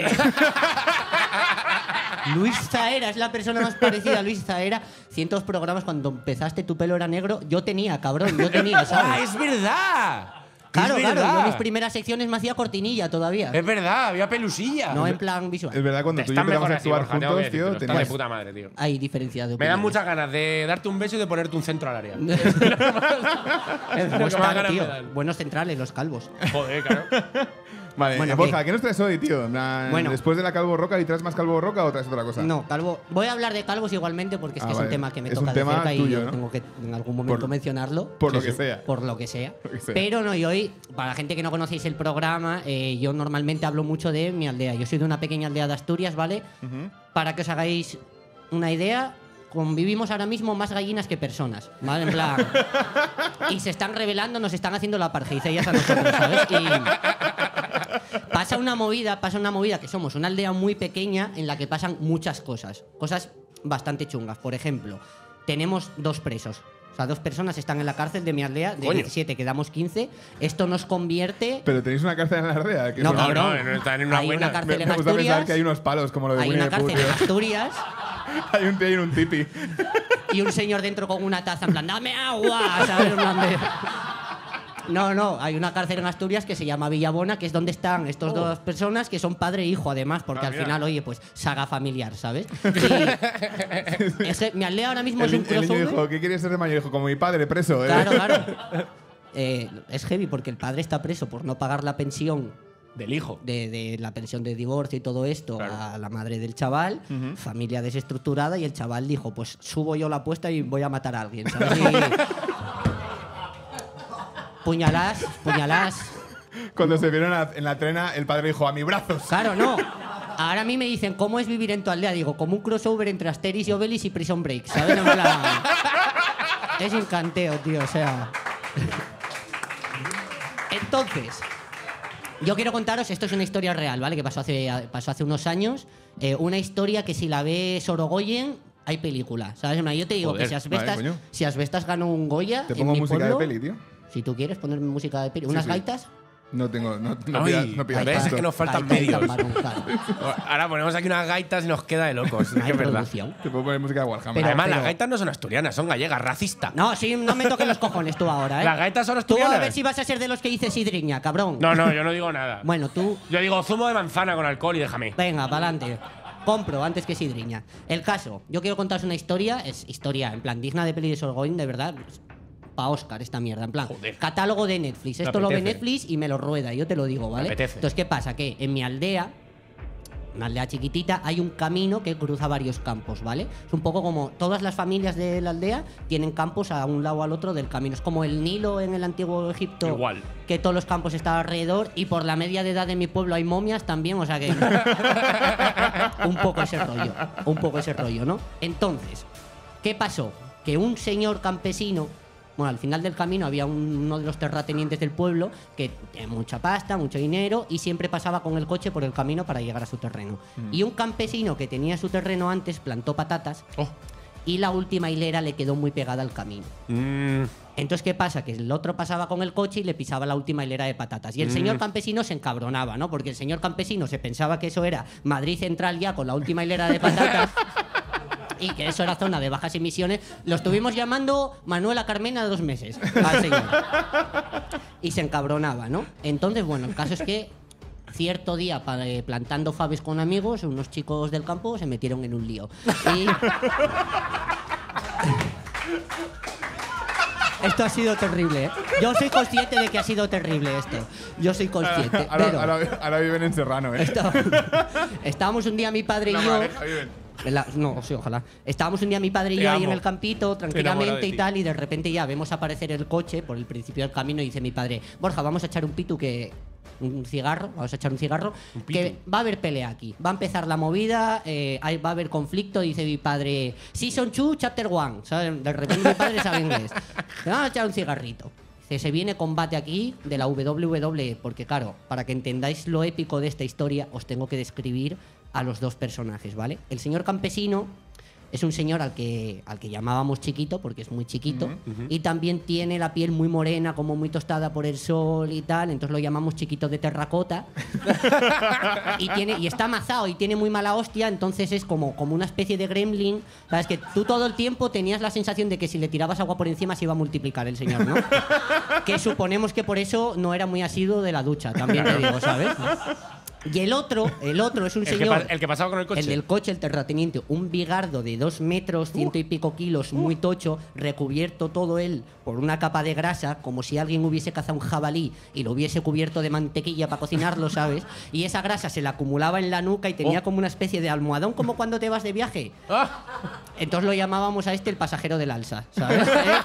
Luis Zaera es la persona más parecida a Luis Zaera. Cientos programas cuando empezaste tu pelo era negro. Yo tenía, cabrón, yo tenía, ¡Ah, ¿sabes? es verdad! Claro, es claro. verdad. Yo en mis primeras secciones me hacía cortinilla todavía. Es verdad, había pelusilla. No en plan visual. Es verdad, cuando tú y yo Estás empezamos mejor a así, actuar Borja, tengo que juntos, tío, decírtelo. Estás de tenías… puta madre, tío. Hay diferencias de Me dan opiniones. muchas ganas de darte un beso y de ponerte un centro al área. Es Lo que como más están, ganas tío. me dan. Buenos centrales, los calvos. Joder, claro. Vale, Bueno, eh, Borja, ¿qué? ¿qué nos traes hoy, tío? En plan, Bueno. Después de la Calvo Borroca, ¿y traes más Calvo Borroca o traes otra cosa? No, calvo. Voy a hablar de calvos igualmente porque es que Ah, es vale. un tema que me Es toca un de tema cerca tuyo, y ¿no? tengo que en algún momento Por- mencionarlo. por lo Sí, que sí, sea. Por lo que sea. Lo que sea. Pero no, y hoy, para la gente que no conocéis el programa, eh, yo normalmente hablo mucho de mi aldea. Yo soy de una pequeña aldea de Asturias, ¿vale? Para que os hagáis una idea, convivimos ahora mismo más gallinas que personas, ¿vale? En plan. Y se están revelando, nos están haciendo la pargeicillas a nosotros, ¿sabes? Y pasa una movida, pasa una movida que somos una aldea muy pequeña en la que pasan muchas cosas. Cosas bastante chungas. Por ejemplo, tenemos dos presos. O sea, dos personas están en la cárcel de mi aldea, de Coño. diecisiete, quedamos quince. Esto nos convierte. Pero tenéis una cárcel en la aldea. que No, es una- cabrón. no, no, están en una hay buena. una Me, cárcel me en gusta pensar Asturias. que hay unos palos como lo de Hay Winnie una the Pooh, cárcel en tío. Asturias. Hay un tío y un tipi. Y un señor dentro con una taza en plan, ¡dame agua! ¿Sabes? En plan de- No, no, hay una cárcel en Asturias que se llama Villabona, que es donde están estas dos personas que son padre e hijo, además, porque Ah, al mira. final, oye, pues saga familiar, ¿sabes? Y es que mi aldea ahora mismo El, es un el niño crossover. dijo, ¿qué quieres ser de mayor? Dijo, como mi padre, preso. ¿eh? Claro, claro. eh, es heavy porque el padre está preso por no pagar la pensión Del hijo. de, de la pensión de divorcio y todo esto Claro. a la madre del chaval, familia desestructurada, y el chaval dijo, pues subo yo la apuesta y voy a matar a alguien, ¿sabes? Y- puñalás, puñalás. Cuando se vieron a- en la trena, el padre dijo, a mis brazos. Claro, no. Ahora a mí me dicen, ¿cómo es vivir en tu aldea? Digo, como un crossover entre Asterix y Obelix y Prison Break, ¿sabes? En plan, es un canteo, tío, o sea... Entonces, yo quiero contaros, esto es una historia real, ¿vale? Que pasó hace, pasó hace unos años. Eh, una historia que si la ve Sorogoyen, hay película, ¿sabes? Yo te digo Joder, que si Asbestas, vale, coño. si Asbestas ganó un Goya Te en pongo mi música pueblo, de peli, tío. si tú quieres ponerme música de peli, unas sí. gaitas. No tengo, no, no Ay, pidas, no pidas ¿ves? Es tanto. que nos faltan Gaitas, medios. camarón, claro. Ahora ponemos aquí unas gaitas y nos queda de locos. No hay Es verdad. producción. Te puedo poner música de Warhammer. Pero- Además, las pero- gaitas no son asturianas, son gallegas, racista. No, sí, no me toques los cojones tú ahora, ¿eh? Las gaitas son Tú asturianas. a ver si vas a ser de los que dices sidriña, cabrón. No, no, yo no digo nada. Bueno, tú, Yo digo zumo de manzana con alcohol y déjame. venga, para adelante. Compro antes que sidriña. El caso, yo quiero contaros una historia, es historia en plan digna de peli de Sorgoin, de verdad. Pa' Oscar esta mierda, en plan, Joder. catálogo de Netflix. Me Esto lo ve apetece. Netflix y me lo rueda, yo te lo digo, ¿vale? apetece. Entonces, ¿qué pasa? Que en mi aldea, una aldea chiquitita, hay un camino que cruza varios campos, ¿vale? Es un poco como todas las familias de la aldea tienen campos a un lado o al otro del camino. Es como el Nilo en el antiguo Egipto. Igual. Que todos los campos están alrededor, y por la media de edad de mi pueblo hay momias también, o sea que... un poco ese rollo, un poco ese rollo, ¿no? Entonces, ¿qué pasó? Que un señor campesino... Bueno, al final del camino había un- uno de los terratenientes del pueblo que tenía mucha pasta, mucho dinero, y siempre pasaba con el coche por el camino para llegar a su terreno. Y un campesino que tenía su terreno antes plantó patatas Oh. y la última hilera le quedó muy pegada al camino. Mm, Entonces, ¿qué pasa? Que el otro pasaba con el coche y le pisaba la última hilera de patatas. Y el señor campesino se encabronaba, ¿no? Porque el señor campesino se pensaba que eso era Madrid Central ya con la última hilera de patatas. Y que eso era zona de bajas emisiones. Lo estuvimos llamando Manuela Carmena dos meses al señor. Y se encabronaba, ¿no? Entonces, bueno, el caso es que cierto día, pa- eh, plantando faves con amigos, unos chicos del campo se metieron en un lío. Y... Esto ha sido terrible, ¿eh? Yo soy consciente de que ha sido terrible esto. Yo soy consciente. Ahora, pero ahora- ahora viven en Serrano, ¿eh? está- estábamos un día mi padre y La yo... pareja viven. La- no, sí, ojalá. Estábamos un día mi padre y Te yo ahí amo. en el campito, enamorado tranquilamente de y ti. tal, y de repente ya vemos aparecer el coche por el principio del camino y dice mi padre, Borja, vamos a echar un pitu que... un cigarro, vamos a echar un cigarro, que va a haber pelea aquí, va a empezar la movida, eh, hay- va a haber conflicto, dice mi padre, Season dos, Chapter one, ¿sabes? De repente mi padre sabe inglés. Vamos a echar un cigarrito. Dice, se viene combate aquí de la doble u doble u E, porque claro, para que entendáis lo épico de esta historia, os tengo que describir a los dos personajes, ¿vale? El señor campesino es un señor al que, al que llamábamos chiquito, porque es muy chiquito, y también tiene la piel muy morena, como muy tostada por el sol y tal, entonces lo llamamos chiquito de terracota. y, tiene, y está amazado y tiene muy mala hostia, entonces es como, como una especie de gremlin. Sabes que tú todo el tiempo tenías la sensación de que si le tirabas agua por encima se iba a multiplicar el señor, ¿no? Que suponemos que por eso no era muy asiduo de la ducha, también te digo, ¿sabes? Y el otro, el otro es un el, que señor... pa- el que pasaba con el coche. El del coche, el terrateniente, un bigardo de dos metros, ciento y pico kilos, muy tocho, recubierto todo él por una capa de grasa, como si alguien hubiese cazado un jabalí y lo hubiese cubierto de mantequilla para cocinarlo, ¿sabes? Y esa grasa se la acumulaba en la nuca y tenía Oh. como una especie de almohadón, como cuando te vas de viaje. Ah, Entonces lo llamábamos a este el pasajero del alza, ¿sabes?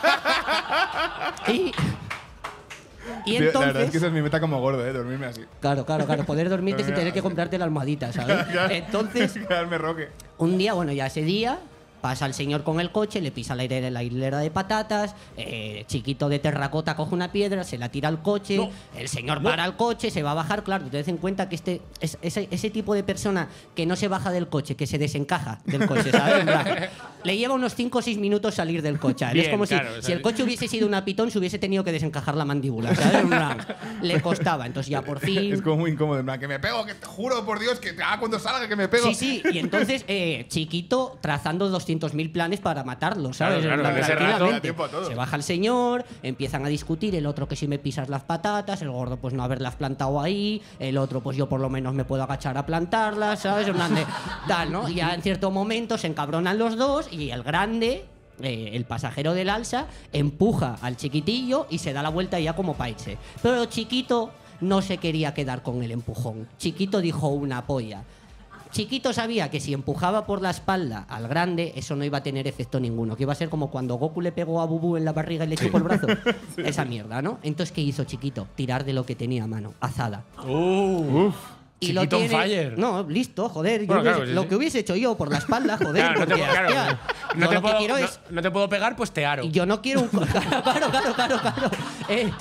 y... Y Tío, la verdad es entonces... que esa es mi meta como gordo, ¿eh? Dormirme así. Claro, claro, claro, poder dormirte sin tener que comprarte la almohadita, ¿sabes? Entonces, Quedarme roque. un día, bueno, ya ese día, pasa el señor con el coche, le pisa la hilera, la hilera de patatas, eh, chiquito de terracota coge una piedra, se la tira al coche, No. el señor para el coche, se va a bajar, claro, te das en cuenta que este es ese, ese tipo de persona que no se baja del coche, que se desencaja del coche, ¿sabes? En plan, le lleva unos cinco o seis minutos salir del coche. Él es Bien, como si, claro, o sea, si el coche hubiese sido una pitón, se hubiese tenido que desencajar la mandíbula, ¿sabes? En plan, le costaba, entonces ya por fin... Es como muy incómodo, en plan, que me pego, que te juro por Dios, que ah, cuando salga que me pego. Sí, sí, y entonces eh, chiquito trazando doscientos mil planes para matarlo, ¿sabes? Claro, claro, En plan, en ese rato tranquilamente. da tiempo a todo. Se baja el señor, empiezan a discutir, el otro que si me pisas las patatas, el gordo pues no haberlas plantado ahí, el otro pues yo por lo menos me puedo agachar a plantarlas, ¿sabes? En plan de tal, ¿no? Y ya en cierto momento se encabronan los dos y el grande eh, el pasajero del alza empuja al chiquitillo y se da la vuelta ya como para irse. Pero Chiquito no se quería quedar con el empujón. Chiquito dijo una polla. Chiquito sabía que si empujaba por la espalda al grande, eso no iba a tener efecto ninguno. Que iba a ser como cuando Goku le pegó a Bubu en la barriga y le chupó el brazo. Sí. Esa mierda, ¿no? Entonces, ¿qué hizo Chiquito? Tirar de lo que tenía a mano. Azada. Uh, Uf. Y Chiquito lo tiene, on fire. No, listo, joder. Bueno, yo claro, hubiese, sí, lo sí. que hubiese hecho yo por la espalda, joder. Claro, no te, porque, claro, hostia, no, yo te lo puedo, que quiero no, es… no te puedo pegar, pues te aro. Yo no quiero un… Claro, claro, claro, claro. Eh,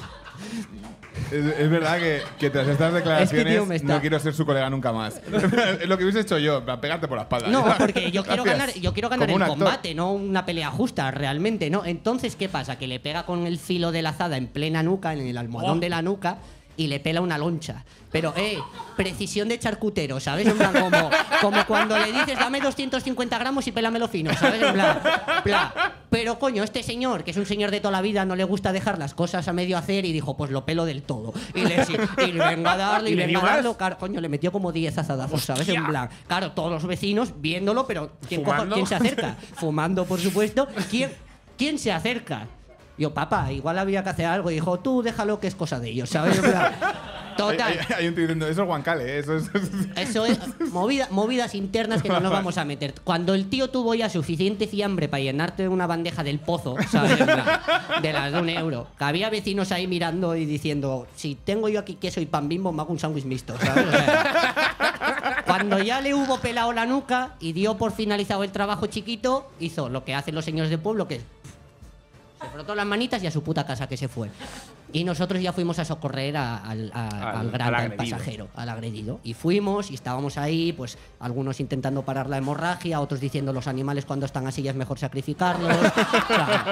Es, es verdad que, que tras estas declaraciones Es que, tío, me está- no quiero ser su colega nunca más. Es lo que hubiese hecho yo, en plan, pegarte por la espalda. No, Ya. porque yo quiero Gracias. ganar, yo quiero ganar Como el un actor. combate, no una pelea justa, realmente, ¿no? Entonces, ¿qué pasa? Que le pega con el filo de la azada en plena nuca, en el almohadón Oh. de la nuca, y le pela una loncha. Pero, eh, precisión de charcutero, ¿sabes? En plan, como, como cuando le dices, dame doscientos cincuenta gramos y pélamelo fino, ¿sabes? En plan, plan. Pero, coño, este señor, que es un señor de toda la vida, no le gusta dejar las cosas a medio hacer y dijo, pues lo pelo del todo. Y le, y le venga a darle, y, ¿Y le venga dio a más? darlo. Claro, coño, le metió como diez azadazos, ¿sabes? En plan, claro, todos los vecinos viéndolo, pero ¿quién, coja- ¿Fumando? ¿quién se acerca? Fumando, por supuesto. ¿Quién, ¿Quién se acerca? Yo, papá, igual había que hacer algo. Y dijo, tú déjalo que es cosa de ellos, ¿sabes? En plan, Hay, total. hay- hay un tío diciendo, eso es Huancale, ¿eh? Eso es. Eso es movida- movidas internas que no nos vamos a meter. Cuando el tío tuvo ya suficiente fiambre para llenarte una bandeja del pozo, ¿sabes? En plan, de las de un euro, que había vecinos ahí mirando y diciendo, si tengo yo aquí queso y pan Bimbo, me hago un sándwich mixto, ¿sabes? O sea, cuando ya le hubo pelado la nuca y dio por finalizado el trabajo Chiquito, hizo lo que hacen los señores del pueblo, que es… Se frotó las manitas y a su puta casa que se fue. Y nosotros ya fuimos a socorrer a- al, a- Al- al gran al al agredido. pasajero, al agredido. Y fuimos y estábamos ahí, pues algunos intentando parar la hemorragia, otros diciendo los animales cuando están así ya es mejor sacrificarlos. O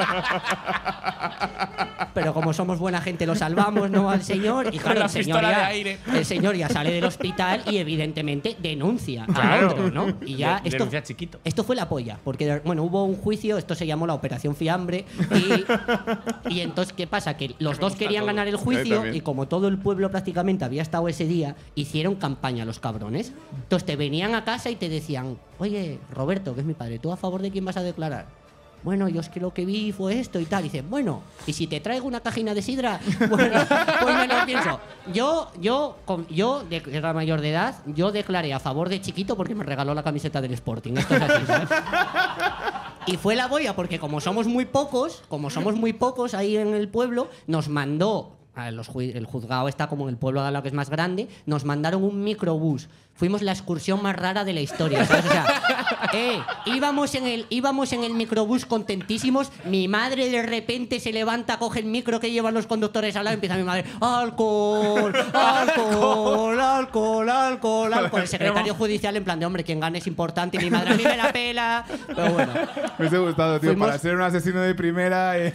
sea, pero como somos buena gente lo salvamos, ¿no? Al señor. Y claro, la el señor, pistola de ya, aire. el señor ya sale del hospital y evidentemente denuncia al Claro. otro, ¿no? Y ya De- esto, denuncia Chiquito. esto fue la polla, porque bueno, hubo un juicio, esto se llamó la Operación Fiambre, y, y entonces, ¿qué pasa? Que los dos querían ganar el Eh, juicio también. y como todo el pueblo prácticamente había estado ese día, hicieron campaña los cabrones. Entonces te venían a casa y te decían, oye, Roberto, que es mi padre, ¿tú a favor de quién vas a declarar? Bueno, yo es que lo que vi fue esto y tal. Y dice, bueno, ¿y si te traigo una cajina de sidra? Bueno, pues me lo pienso. Yo, yo, con- yo, de, que era mayor de edad, yo declaré a favor de Chiquito porque me regaló la camiseta del Sporting. Esto es así, ¿sabes? Y fue la boya porque como somos muy pocos, como somos muy pocos ahí en el pueblo, nos mandó… a los ju- el juzgado está como en el pueblo de al lado que es más grande, nos mandaron un microbús. Fuimos la excursión más rara de la historia, ¿sabes? O sea, eh, íbamos en el íbamos en el microbús contentísimos, mi madre de repente se levanta, coge el micro que llevan los conductores al lado y empieza mi madre, alcohol, alcohol, alcohol, alcohol, alcohol. El secretario judicial en plan de, hombre, quien gane es importante, y mi madre a mí me la pela. Pero bueno, Me hubiese gustado, tío, Fuimos- para ser un asesino de primera. eh.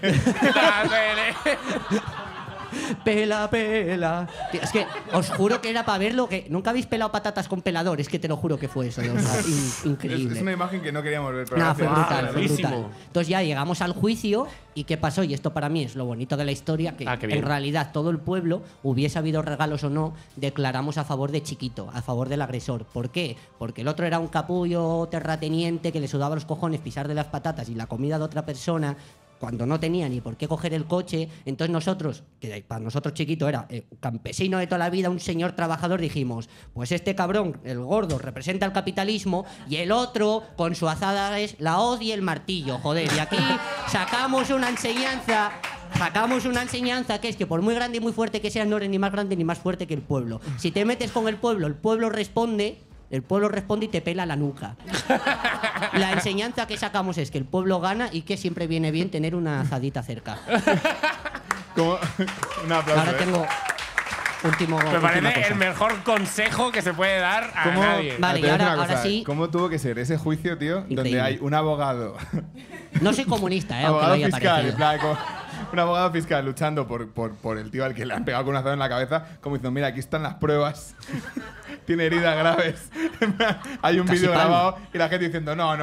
pela, pela. Tío, es que os juro que era para verlo, que nunca habéis pelado patatas con pelador, es que te lo juro que fue eso, o sea, in- Es, increíble. es una imagen que no queríamos ver, pero Nada, fue gracias. brutal, Ah, fue bravísimo. brutal. Entonces ya llegamos al juicio y ¿qué pasó? Y esto para mí es lo bonito de la historia, que Ah, qué bien. en realidad todo el pueblo, hubiese habido regalos o no, declaramos a favor de Chiquito, a favor del agresor. ¿Por qué? Porque el otro era un capullo terrateniente que le sudaba los cojones pisar de las patatas y la comida de otra persona cuando no tenía ni por qué coger el coche. Entonces nosotros, que para nosotros Chiquito era eh, campesino de toda la vida, un señor trabajador, dijimos, pues este cabrón, el gordo, representa el capitalismo y el otro, con su azada, es la hoz y el martillo, joder. Y aquí sacamos una enseñanza, sacamos una enseñanza que es que por muy grande y muy fuerte que seas, no eres ni más grande ni más fuerte que el pueblo. Si te metes con el pueblo, el pueblo responde… El pueblo responde y te pela la nuca. La enseñanza que sacamos es que el pueblo gana y que siempre viene bien tener una azadita cerca. Como- un aplauso. Ahora eh. tengo último. Me última parece cosa. el mejor consejo que se puede dar a ¿Cómo- nadie. Vale, Te voy a y decir ahora- una ahora cosa, sí. ¿Cómo tuvo que ser ese juicio, tío, donde Increíble. hay un abogado, No soy comunista, ¿eh? Aunque lo abogado haya fiscal, en parecido. plan, como- un abogado fiscal luchando por, por, por el tío al que le han pegado con una azada en la cabeza, como diciendo, mira, aquí están las pruebas, tiene heridas graves. En plan, hay un Casi vídeo palmo. grabado y la gente diciendo, no, no,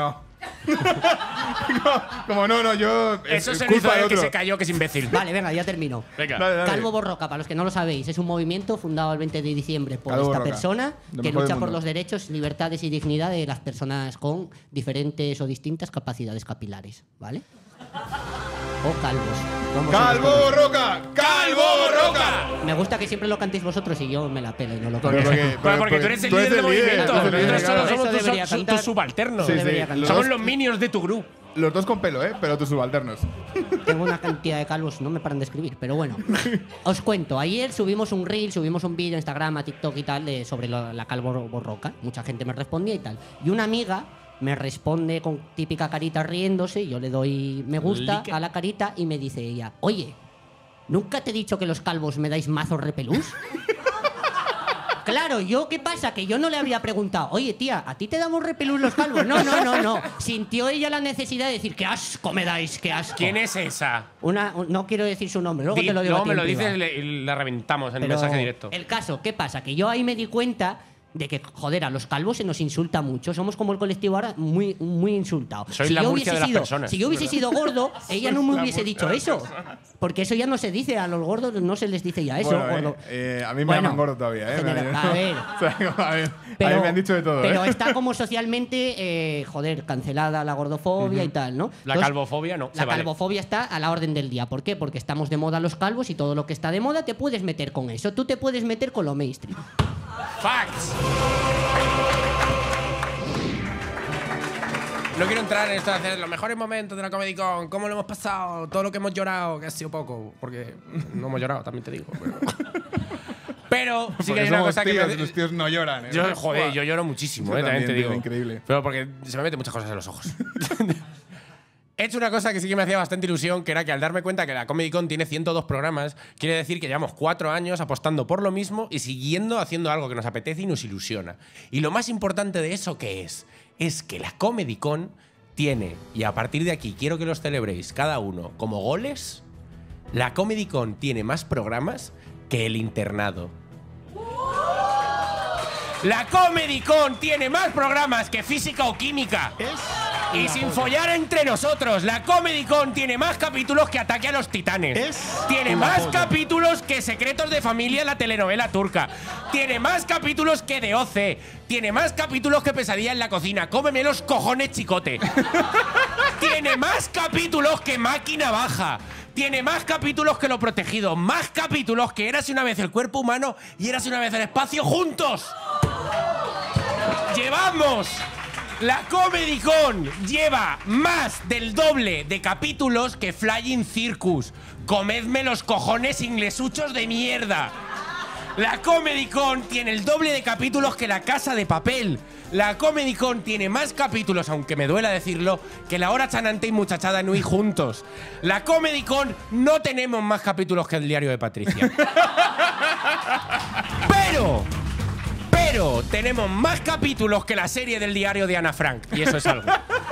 como, como no, no, yo. Eso es se lo hizo culpa de él que otro. se cayó, que es imbécil. Vale, venga, ya termino. Venga. Dale, dale. Calvo Borroca, para los que no lo sabéis, es un movimiento fundado el veinte de diciembre por Calvo esta Borroca, persona lo que mejor lucha del por mundo. los derechos, libertades y dignidad de las personas con diferentes o distintas capacidades capilares, ¿vale? O calvos. como se les ¡Calvo conoce. Borroca! ¡Calvo Borroca! Me gusta que siempre lo cantéis vosotros y yo me la pelo y no lo Porque, canto. porque, Claro, porque tú eres el líder del movimiento. tú eres el líder, Nosotros claro. solo somos Eso tus, debería su- cantar. tus subalternos. Sí, sí, debería cantar. Somos los, los minions de tu group. los dos con pelo, ¿eh? Pero tus subalternos. Tengo una cantidad de calvos, no me paran de escribir, pero bueno. Os cuento, ayer subimos un reel, subimos un vídeo en Instagram, a TikTok y tal, de, sobre lo- la calvo borroca. Mucha gente me respondía y tal. Y una amiga me responde con típica carita riéndose, y yo le doy me gusta Like. a la carita y me dice ella, oye, ¿nunca te he dicho que los calvos me dais mazos repelús? Claro, yo, ¿qué pasa? Que yo no le habría preguntado, oye, tía, ¿a ti te damos repelús los calvos? No, no, no, no. Sintió ella la necesidad de decir, qué asco me dais, qué asco. ¿Quién es esa? Una, un- no quiero decir su nombre, luego Di- te lo digo. luego a ti me en lo privado. dices le- y la reventamos en el Pero mensaje directo. El caso, ¿qué pasa? Que yo ahí me di cuenta de que, joder, a los calvos se nos insulta mucho. Somos como el colectivo ahora muy, muy insultado. Sois la yo Murcia hubiese de las sido, personas. Si yo hubiese sido gordo, ella no me La hubiese Murcia dicho de las eso. Porque eso ya no se dice, a los gordos no se les dice ya eso. Bueno, gordo. eh, eh, a mí me Bueno, llaman gordo todavía, ¿eh? genera- Me- a ver. O sea, como, a, ver, Pero, a mí me han dicho de todo, pero ¿eh? está como socialmente, eh, joder, cancelada la gordofobia y tal, ¿no? La Entonces, calvofobia no. La se vale. calvofobia está a la orden del día. ¿Por qué? Porque estamos de moda los calvos y todo lo que está de moda te puedes meter con eso. Tú te puedes meter con lo mainstream. Facts. No quiero entrar en esto de hacer los mejores momentos de la Comedy Con, cómo lo hemos pasado, todo lo que hemos llorado, que ha sido poco, porque no hemos llorado, también te digo. Pero, pero sí que Porque hay una somos cosa tíos, que me... los tíos no lloran, ¿eh? Yo, joder, Buah. yo lloro muchísimo, Yo eh, también, también, te tío, digo. increíble. Pero porque se me meten muchas cosas en los ojos. He hecho una cosa que sí que me hacía bastante ilusión, que era que al darme cuenta que la Comedy Con tiene ciento dos programas, quiere decir que llevamos cuatro años apostando por lo mismo y siguiendo haciendo algo que nos apetece y nos ilusiona. Y lo más importante de eso, ¿qué es? Es que la Comedy Con tiene, y a partir de aquí quiero que los celebréis cada uno como goles, la Comedy Con tiene más programas que el internado. La Comedy Con tiene más programas que física o química. Y sin follar entre nosotros, la Comedy Con tiene más capítulos que Ataque a los Titanes. Tiene más capítulos que Secretos de Familia, la telenovela turca. Tiene más capítulos que de O C. Tiene más capítulos que Pesadilla en la cocina. Cómeme los cojones, chicote. Tiene más capítulos que Máquina Baja. Tiene más capítulos que Lo Protegido. Más capítulos que Érase una vez el cuerpo humano y Érase una vez el espacio juntos. Llevamos... La Comedy Con lleva más del doble de capítulos que Flying Circus. Comedme los cojones inglesuchos de mierda. La Comedy Con tiene el doble de capítulos que La Casa de Papel. La Comedy Con tiene más capítulos, aunque me duela decirlo, que La Hora Chanante y Muchachada Nui juntos. La Comedy Con no tenemos más capítulos que El Diario de Patricia. Pero... Pero tenemos más capítulos que la serie del diario de Ana Frank. Y eso es algo.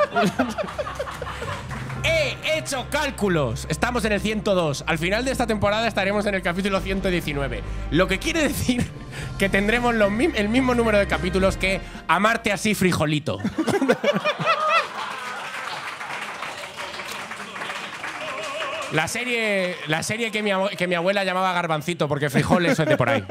He hecho cálculos. Estamos en el ciento dos. Al final de esta temporada estaremos en el capítulo ciento diecinueve. Lo que quiere decir que tendremos los mi- el mismo número de capítulos que Amarte así, frijolito. La serie, la serie que, mi, abue- que mi abuela llamaba Garbancito, porque frijol eso es de por ahí.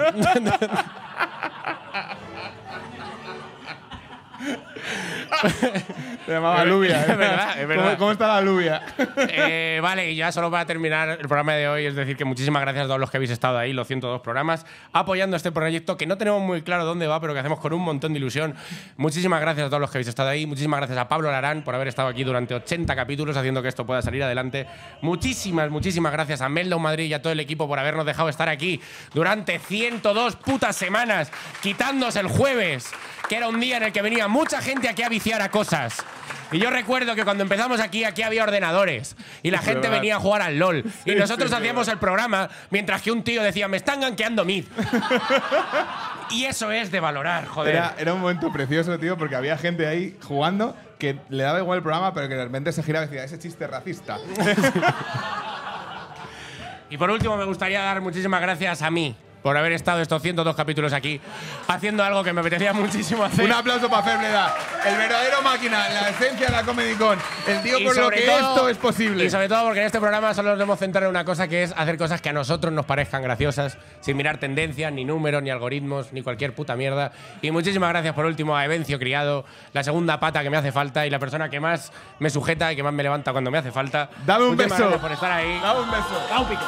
Se llamaba Alubia, ¿eh? Es verdad, es verdad. ¿Cómo, cómo está la alubia? Eh, vale, y ya solo para terminar el programa de hoy, es decir, que muchísimas gracias a todos los que habéis estado ahí, los ciento dos programas, apoyando este proyecto que no tenemos muy claro dónde va, pero que hacemos con un montón de ilusión. Muchísimas gracias a todos los que habéis estado ahí. Muchísimas gracias a Pablo Larán por haber estado aquí durante ochenta capítulos haciendo que esto pueda salir adelante. Muchísimas, muchísimas gracias a Meltdown Madrid y a todo el equipo por habernos dejado estar aquí durante ciento dos putas semanas, quitándose el jueves, que era un día en el que venía mucha gente aquí a viciar a cosas. Y yo recuerdo que cuando empezamos aquí, aquí había ordenadores y la Es gente verdad. venía a jugar al LOL. Sí, y nosotros sí, es hacíamos verdad. el programa mientras que un tío decía, me están gankeando mid. Y eso es de valorar, joder. Era, era un momento precioso, tío, porque había gente ahí jugando que le daba igual el programa, pero que de repente se giraba y decía, ese chiste racista. Y por último, me gustaría dar muchísimas gracias a mí, por haber estado estos ciento dos capítulos aquí haciendo algo que me apetecía muchísimo hacer. Un aplauso para Fer Bleda, el verdadero máquina, la esencia de la Comedy Con, el tío Y por lo sobre que todo- esto es posible. Y sobre todo porque en este programa solo nos hemos centrado en una cosa, que es hacer cosas que a nosotros nos parezcan graciosas, sin mirar tendencias, ni números, ni algoritmos, ni cualquier puta mierda. Y muchísimas gracias por último a Evencio Criado, la segunda pata que me hace falta y la persona que más me sujeta y que más me levanta cuando me hace falta. Dame un Muchísimas beso. gracias por estar ahí. Dame un beso. Da un pico.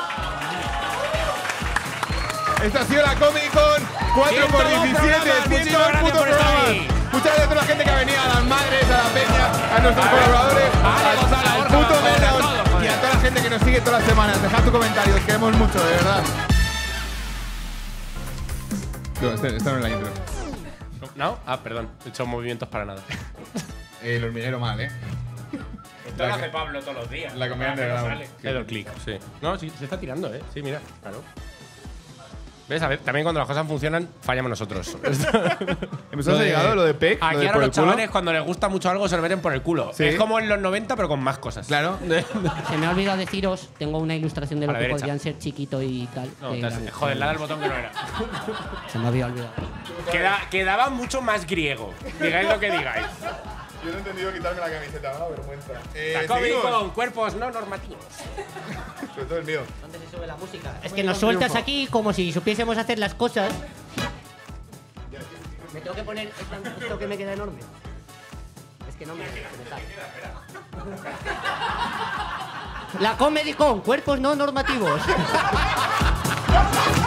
Esta ha sido la Comedy Con cuatro por diecisiete, programas, ciento muchísimas dos gracias putos por estar programas. ahí. Muchas gracias a toda la gente que ha venido, a las madres, a la peña, a nuestros colaboradores, Ale, al, Gonzalo, al Borja, puto joder, a Melon todos, joder. y a toda la gente que nos sigue todas las semanas. Dejad tu comentario, os queremos mucho, de verdad. Tío, esta esta no es la intro. ¿No? Ah, perdón. He hecho movimientos para nada. Eh, el hormiguero mal, ¿eh? Esto lo hace Pablo todos los días. La comida underground. Le doy clic, sí. No, sí, se está tirando, ¿eh? Sí, mira, claro. ¿Ves? A ver, también cuando las cosas funcionan, fallamos nosotros. ¿Hemos llegado lo de P E C? lo Aquí de ahora por el los culo? chavales, cuando les gusta mucho algo, se lo meten por el culo. Sí. Es como en los noventa, pero con más cosas. Claro. Se me ha olvidado deciros, tengo una ilustración de A lo la que derecha. podrían ser chiquito y tal. No, que te has- eran- joder, la del botón que no era. Se me había olvidado. Queda, quedaba mucho más griego. Digáis lo que digáis. Yo no he entendido quitarme la camiseta, me da vergüenza. Eh, La Comic seguimos. con cuerpos no normativos. Sobre todo el mío. ¿Dónde se sube la música? Es que nos sueltas aquí como si supiésemos hacer las cosas. Me tengo que poner esto- esto que me queda enorme. Es que no me, se me sale. La Comedy Con, cuerpos no normativos.